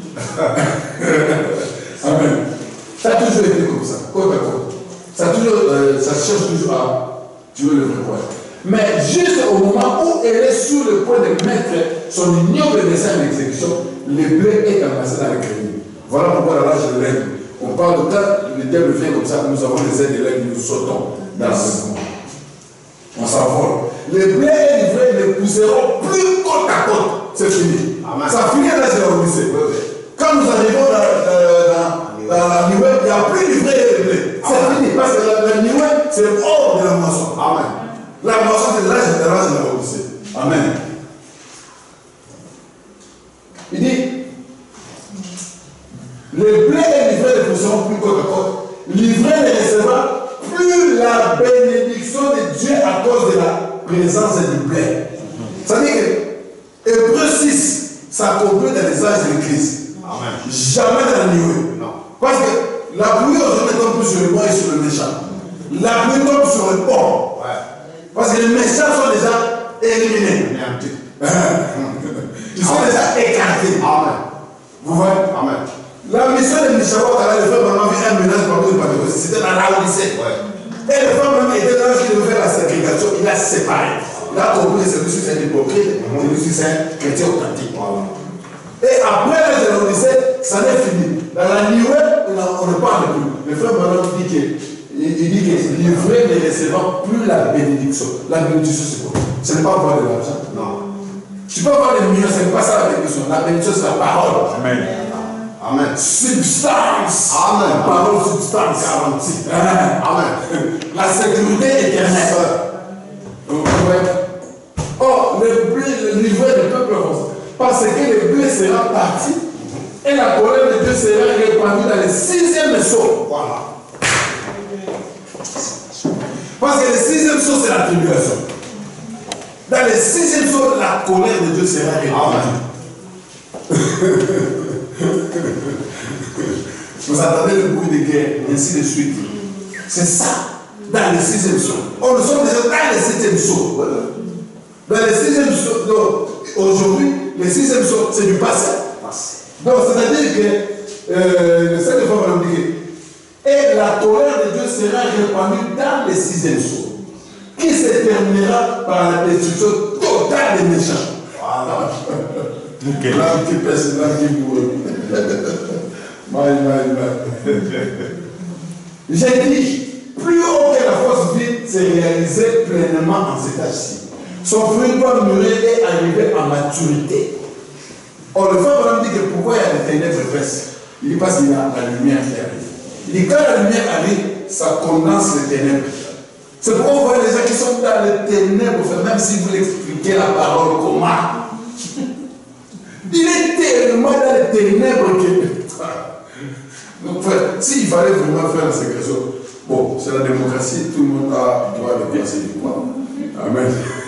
Amen. Ça a toujours été comme ça, côte à côte. Ça, toujours, euh, ça cherche toujours à tuer le vrai point. Mais juste au moment où elle est sur le point de mettre son ignoble dessin en exécution, le blé est amassé dans le grenier. Voilà pourquoi là, je l'aime. On parle de quand le diable vient comme ça, nous avons les aides de l'aide, nous sautons dans ce moment. On s'envole. Le blé est livré, les pousseront plus côte à côte. C'est fini. Amen. Ça finit là, c'est la lycée. Quand nous arrivons dans, dans, dans la nuée, il n'y a plus livré et blé. C'est fini. Parce que la, la nuée, c'est hors de la moisson. Amen. La moisson, c'est l'âge de l'âge de la Odyssée. Amen. Il dit, le blé est livré de pousseront plus côte à côte. Livré ne recevra plus la bénédiction de Dieu à cause de la présence du blé. C'est-à-dire que Hébreux six s'accomplit dans les âges de Christ. Amen. Jamais dans la nuée. Non. Parce que la pluie aujourd'hui tombe plus sur le bon et sur le méchant. La pluie tombe sur le bon. Ouais. Parce que les méchants sont déjà éliminés. Ils sont déjà écartés. Amen. Vous voyez? Amen. La mission de Mishawak, le frère Maman vient un ménage parmi les Pentecôtistes. C'était dans la Odyssée. Et le frère Maman était dans ce qui devait faire la ségrégation. Il a séparé. Il a compris que celui-ci c'est un hypocrite, celui-ci c'est un chrétien authentique. Et après l'âge de l'Odyssée, ça n'est fini. Dans la nuée, on ne parle plus. Le frère Maman dit que il dit que livré ne recevant plus la bénédiction. La bénédiction, c'est quoi? Ce n'est pas avoir de l'argent. Non. Tu peux avoir des millions, ce n'est pas ça la bénédiction. La bénédiction, c'est la parole. Amen. Amen. Substance. Amen. Parole, substance. Garantie. Amen. La sécurité éternelle. Or, le blé, le livret du peuple avance. Parce que le blé sera parti et la colère de Dieu sera répandue dans le sixième saut. Voilà. Parce que le sixième saut, c'est la tribulation. Dans le sixième saut, la colère de Dieu sera répandue. Vous entendez le bruit de guerre, ainsi de suite. C'est ça, dans le sixième saut. Oh, nous sommes déjà dans le septième saut. Voilà. Dans le sixième saut, aujourd'hui, le sixième saut, c'est du passé. Donc, c'est-à-dire que, euh, le Seigneur va nous dire, et la colère de Dieu sera répandue dans le sixième saut, qui se terminera par la destruction totale des méchants. Voilà. Okay. L'âme qui pèse, l'âme qui mourra. Maï, maï, maï. J'ai dit, plus haut que la force vide s'est réalisée pleinement en cet âge-ci. Son fruit doit mûrir et arriver à maturité. Or, le frère me dit que pourquoi il y a des ténèbres épaisses? Il dit parce qu'il y a la lumière qui arrive. Il dit quand la lumière arrive, ça condense les ténèbres. C'est pourquoi on voit les gens qui sont dans les ténèbres, même si vous expliquez la parole comment. Il est tellement dans les ténèbres que. Donc, frère, s'il fallait vraiment faire la ségrégation, bon, c'est la démocratie, tout le monde a droit de penser du quoi. Amen.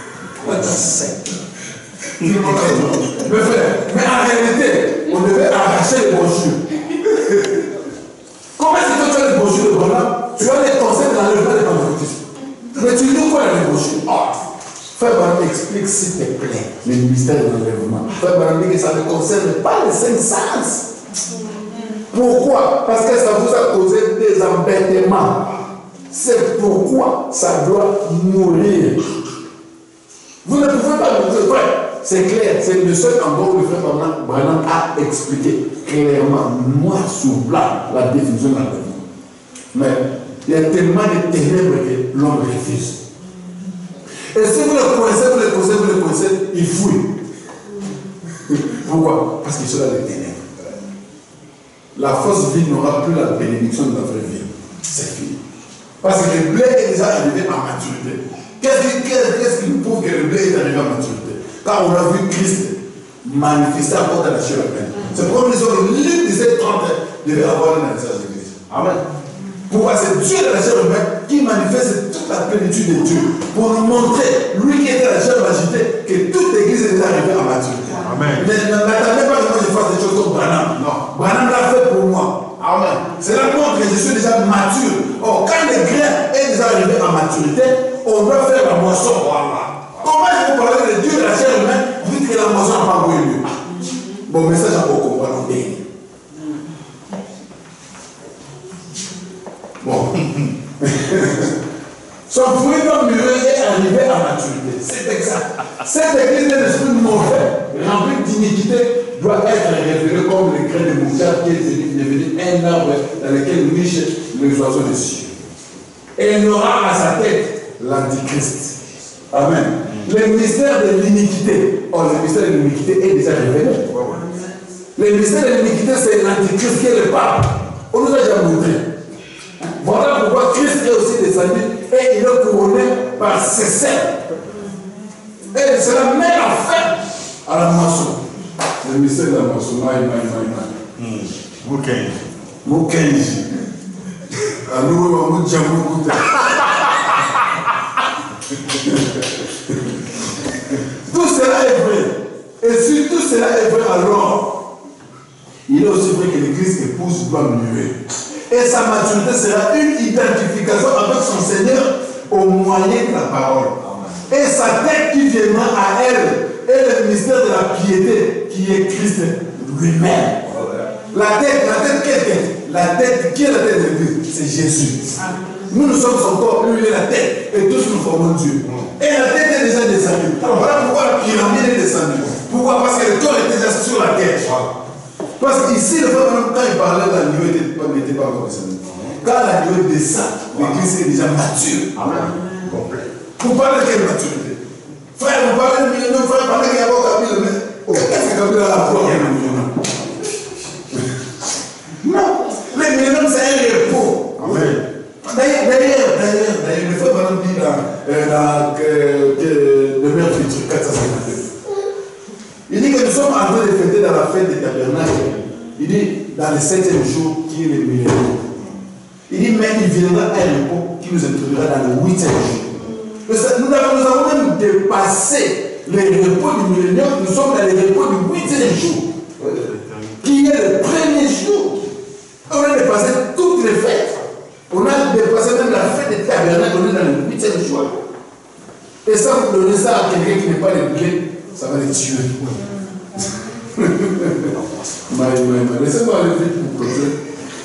Tout le monde a droit. Mais frère, mais en réalité, on devait arracher les brochures. Comment est-ce que tu as les brochures de Bonham? Tu as les concepts dans le plan de l'entreprise. Mais tu dis quoi dans les brochures? Oh. Frère Baram explique s'il te plaît le ministère de l'enlèvement. Frère Baram dit que ça ne concerne pas les cinq sens. Pourquoi? Parce que ça vous a causé des embêtements. C'est pourquoi ça doit mourir. Vous ne pouvez pas le dire, frère. C'est clair, c'est le seul endroit où le frère Branham a expliqué clairement, noir sur blanc, la définition de l'enlèvement. Mais il y a tellement de ténèbres que l'homme refuse. Et si vous le connaissez, vous le connaissez, vous le connaissez, il fouille. Pourquoi? Parce qu'il sera des ténèbres. La fausse vie n'aura plus la bénédiction de la vraie vie. C'est fini. Parce que le blé est déjà arrivé à maturité. Qu'est-ce qui nous prouve que le blé est arrivé à maturité? Quand on a vu Christ manifester encore dans la chair humaine. C'est pourquoi nous disons que l'une de ces trente devait avoir une naissance de Christ. Amen. Pourquoi c'est Dieu de la chair humaine qui manifeste toute la plénitude de Dieu pour nous montrer, lui qui était la chair agitée, que toute l'église est déjà arrivée à maturité. Amen. N'attendez pas que moi je fasse des choses comme Branham. Non. Branham l'a fait pour moi. Amen. C'est là montre que je suis déjà mature. Or, quand le grain est déjà arrivé à maturité, on doit faire la moisson. Voilà. Comment est-ce que vous parlez de Dieu de la chair humaine, vous dites que la moisson n'a pas eu lieu? Bon message à beaucoup, on va l'en dire. Bon. Son fruit comme mûré est arrivé à maturité. C'est exact. Cette église d'un esprit mauvais, rempli d'iniquité, doit être révélée comme le grain de moutarde qui est devenu un arbre dans lequel nichent les oiseaux des cieux. Et il aura à sa tête l'Antichrist. Amen. Le mystère de l'iniquité. Oh, le mystère de l'iniquité est déjà révélé. Le mystère de l'iniquité, c'est l'Antichrist qui est le pape. On nous a déjà montré. Voilà pourquoi Christ est aussi descendu et il est couronné par ses serfs. Et cela met la fin à la moisson. Le mystère de la moisson. Maï, maï, maï, maï. Moukenji. Moukenji. À nous, on nous dit beaucoup. Tout cela est vrai. Et si tout cela est vrai, alors, il est aussi vrai que l'Église épouse doit muer. Et sa maturité sera une identification avec son Seigneur au moyen de la parole. Et sa tête qui viendra à elle est le mystère de la piété qui est Christ lui-même. La tête, la tête, quelle tête? La tête, qui est la tête de l'Église? C'est Jésus. Nous, nous sommes son corps, lui, il est la tête, et tous nous formons Dieu. Et la tête est déjà descendue. Alors voilà pourquoi la pyramide est descendue. Pourquoi? Parce que le corps est déjà sur la terre. Parce qu'ici, le frère, quand il parlait, la niveau n'était pas encore descendu. Quand la niveau descend, l'église est déjà mature. Amen. Complet. Vous parlez de quelle maturité? Frère, vous parlez de millionnaire, frère, parlez qu'il y a encore Kabila, mais qu'est-ce que Kabila a à voir avec le millionnaire? Non, les millionnaires, c'est un repos. Amen. D'ailleurs, d'ailleurs, d'ailleurs, le frère Branham dit dans, euh, dans euh, que, le maire futur quatre cent cinquante-deux. Il dit que nous sommes en train de fêter dans la fête des tabernacles. Il dit dans le septième jour qui est le millénaire. Il dit mais il viendra un repos qui nous introduira dans le huitième jour. Nous avons, nous avons même dépassé les repos du millénaire. Nous sommes dans les repos du huitième jour, qui est le premier jour. On a dépassé toutes les fêtes. On a dépassé même la fête des tabernacles. On est dans le huitième jour. Et ça, vous donnez ça à quelqu'un qui n'est pas le blé, ça va les tuer. Laissez-moi aller vite pour causer.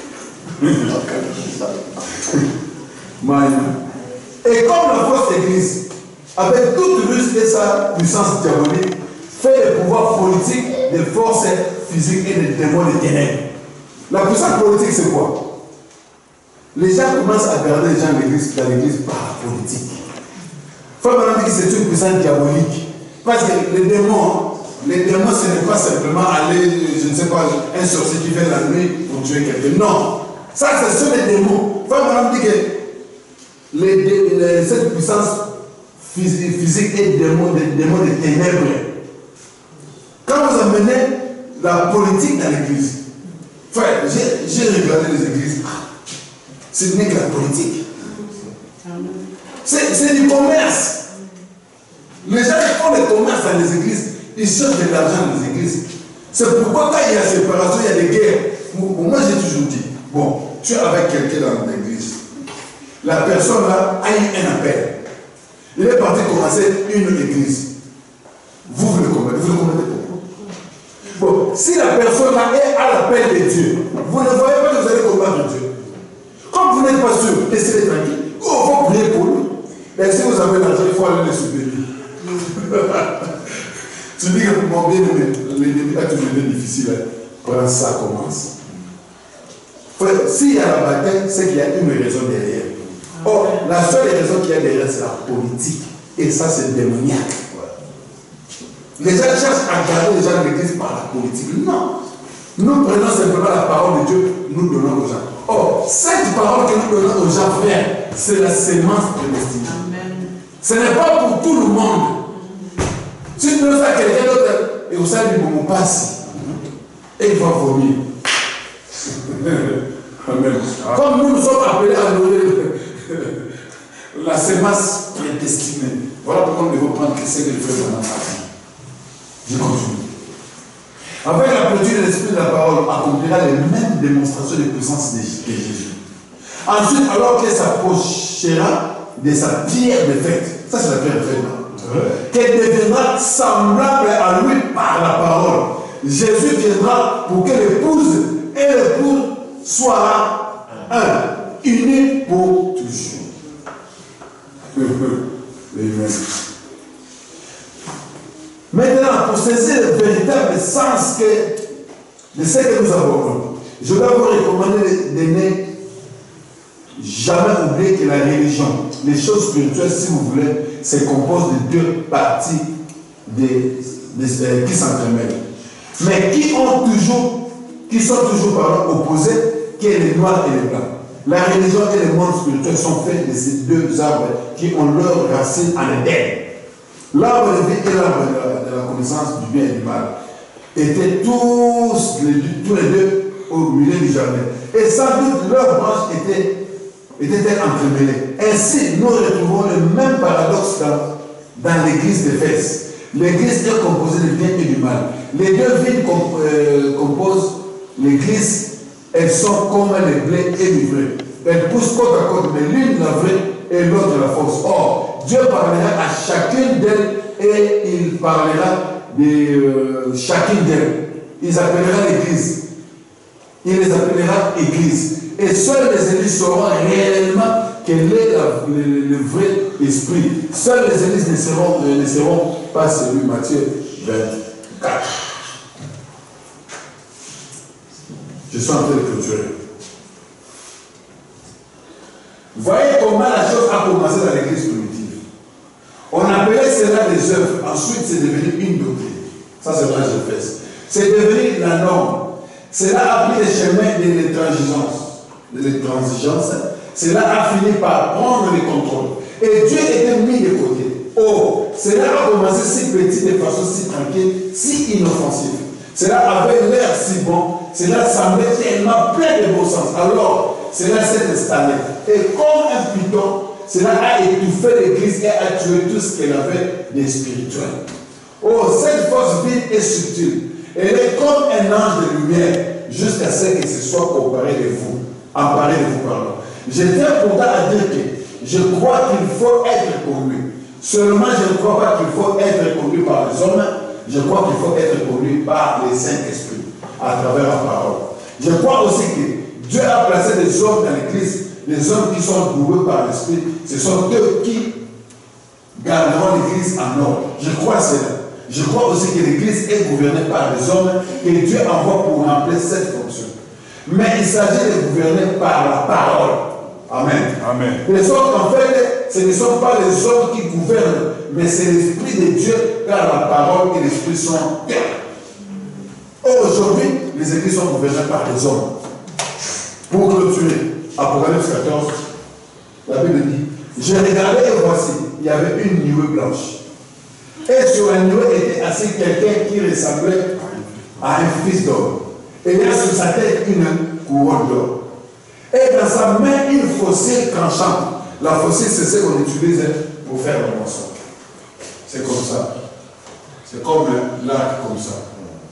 Et comme la fausse église, avec toute ruse et sa puissance diabolique, fait le pouvoir politique des forces physiques et des démons des ténèbres. La puissance politique, c'est quoi? Les gens commencent à garder les gens dans l'église, dans l'église par politique. Frère Branham dit que c'est une puissance diabolique. Parce que les démons, Les démons, ce n'est pas simplement aller, je ne sais pas, un sorcier qui fait la nuit pour tuer quelqu'un. Non. Ça, ce sont les démons. Il faut vraiment dire que les, les, cette puissance physique, physique est démon, des démons de ténèbres. Quand vous amenez la politique dans l'église, frère, j'ai regardé les églises. Ce n'est que la politique. C'est du commerce. Les gens qui font le commerce dans les églises, ils cherchent de l'argent dans les églises. C'est pourquoi quand il y a séparation, il y a des guerres. Moi, j'ai toujours dit, bon, tu es avec quelqu'un dans l'église. La personne là a eu un appel. Il est parti commencer une église. Vous, vous le commettez. Vous le commettez pourquoi? Bon, si la personne là est à l'appel de Dieu, vous ne voyez pas que vous allez combattre Dieu. Comme vous n'êtes pas sûr, laissez-les tranquilles. Oh, il faut prier pour lui. Mais si vous avez l'argent, il faut aller les soutenir. Tu dis que mon bien-aimé, les débuts là, tu deviens difficile. Quand ça commence. S'il y a la bataille, c'est qu'il y a une raison derrière. Or, la seule raison qu'il y a derrière, c'est la politique. Et ça, c'est démoniaque. Les gens cherchent à garder les gens de l'église par la politique. Non. Nous prenons simplement la parole de Dieu, nous donnons aux gens. Or, cette parole que nous donnons aux gens, frère, c'est la sémence prédestinée. Ce n'est pas pour tout le monde. Si tu donnes ça à quelqu'un d'autre, et au sein du moment passe, et il va vomir. Amen. Comme nous nous sommes appelés à donner la sémence prédestinée. Voilà pourquoi nous devons prendre ce que le frère dans notre vie. Je continue. Avec la plénitude de l'esprit de la parole, accomplira les mêmes démonstrations de puissance de Jésus. Ensuite, alors qu'il s'approchera de sa pierre de fête, ça c'est la pierre de fête, ouais. Qu'elle deviendra semblable à lui par la parole. Jésus viendra pour que l'épouse et l'époux soient un, unis pour toujours. Amen. Maintenant, pour saisir le véritable sens que, de ce que nous avons, je vais vous recommander de ne jamais oublier que la religion, les choses spirituelles, si vous voulez, se composent de deux parties de, de, de, qui s'entremêlent, mais qui ont toujours, qui sont toujours pardon, opposés, qui est les noirs et les blancs. La religion et le monde spirituel sont faits de ces deux arbres qui ont leur racine en Éden. L'arbre de vie et l'arbre de, de la connaissance du bien et du mal étaient tous les, tous les deux au milieu du jardin. Et sans doute leurs branches étaient, étaient entremêlées. Ainsi, nous retrouvons le même paradoxe dans, dans l'église d'Éphèse. L'église est composée du bien et du mal. Les deux villes comp euh, composent l'église. Elles sont comme les blés et l'ivraie. Elles poussent côte à côte, mais l'une la vraie et l'autre la fausse. Or, Dieu parlera à chacune d'elles et il parlera de euh, chacune d'elles. Il appellera l'église. Il les appellera église. Et seuls les élus sauront réellement quel est la, le, le vrai esprit. Seuls les élus ne seront, euh, ne seront pas celui. Matthieu vingt-quatre. Je suis en train de clôturer. Voyez comment la chose a commencé dans l'église primitive. On appelait cela des œuvres. Ensuite, c'est devenu une doctrine. Ça, c'est vrai, je fais. C'est devenu la norme. Cela a pris les chemins de l'intransigeance. De l'intransigeance. Cela a fini par prendre le contrôle. Et Dieu était mis de côté. Oh, cela a commencé si petit, de façon si tranquille, si inoffensive. Cela avait l'air si bon. Cela semblait tellement plein de bon sens. Alors, cela s'est installé. Et comme un python, cela a étouffé l'église et a tué tout ce qu'elle avait de spirituel. Oh, cette force vive et subtile. Elle est comme un ange de lumière jusqu'à ce que ce soit comparé de vous. Emparé de vous, pardon. Je tiens pourtant à dire que je crois qu'il faut être connu. Seulement, je ne crois pas qu'il faut être connu par les hommes. Je crois qu'il faut être connu par les Saint-Esprit à travers la parole. Je crois aussi que Dieu a placé des hommes dans l'église, des hommes qui sont doués par l'Esprit. Ce sont eux qui garderont l'église en ordre. Je crois cela. Je crois aussi que l'église est gouvernée par des hommes que Dieu envoie pour remplir cette fonction. Mais il s'agit de gouverner par la parole. Amen. Amen. De sorte qu'en fait, ce ne sont pas les hommes qui gouvernent, mais c'est l'Esprit de Dieu, car la parole et l'Esprit sont bien. Aujourd'hui, les églises sont gouvernées par les hommes. Pour clôturer, Apocalypse quatorze, la Bible dit, j'ai regardé et voici, il y avait une nuée blanche. Et sur la nuée était assis quelqu'un qui ressemblait à un fils d'homme. Et il y a sur sa tête une couronne d'or. Et dans sa main, une fossile tranchante. La fossile, c'est ce qu'on utilise pour faire la moisson. C'est comme ça. C'est comme l'arc, comme ça.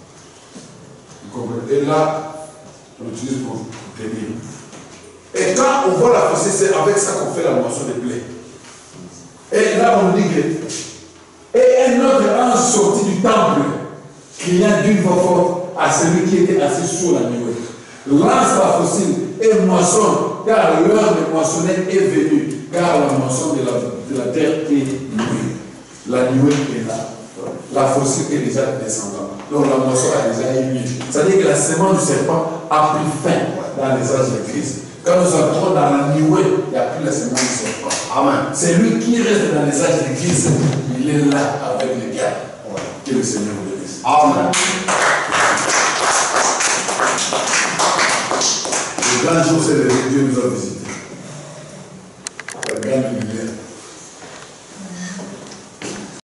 Et là, on l'utilise pour tenir. Et quand on voit la fossile, c'est avec ça qu'on fait la moisson des blés. Et là, on dit que. Et un autre ange sorti du temple, criant d'une voix forte à celui qui était assis sur la nuée. Lance la fossile et moissonne, car l'heure de moissonner est venue, car la moisson de la, de la terre est nuée. La nuée est là. La fossile est déjà descendante. Donc la moisson a déjà eu lieu. C'est-à-dire que la semence du serpent a pris fin dans les âges de Christ. Quand nous entrons dans la nuée, il n'y a plus la semence du serpent. Amen. C'est lui qui reste dans les âges de Christ. Il est là avec les gars. Que le Seigneur vous bénisse. Amen. Le grand jour, c'est le Dieu nous a visité.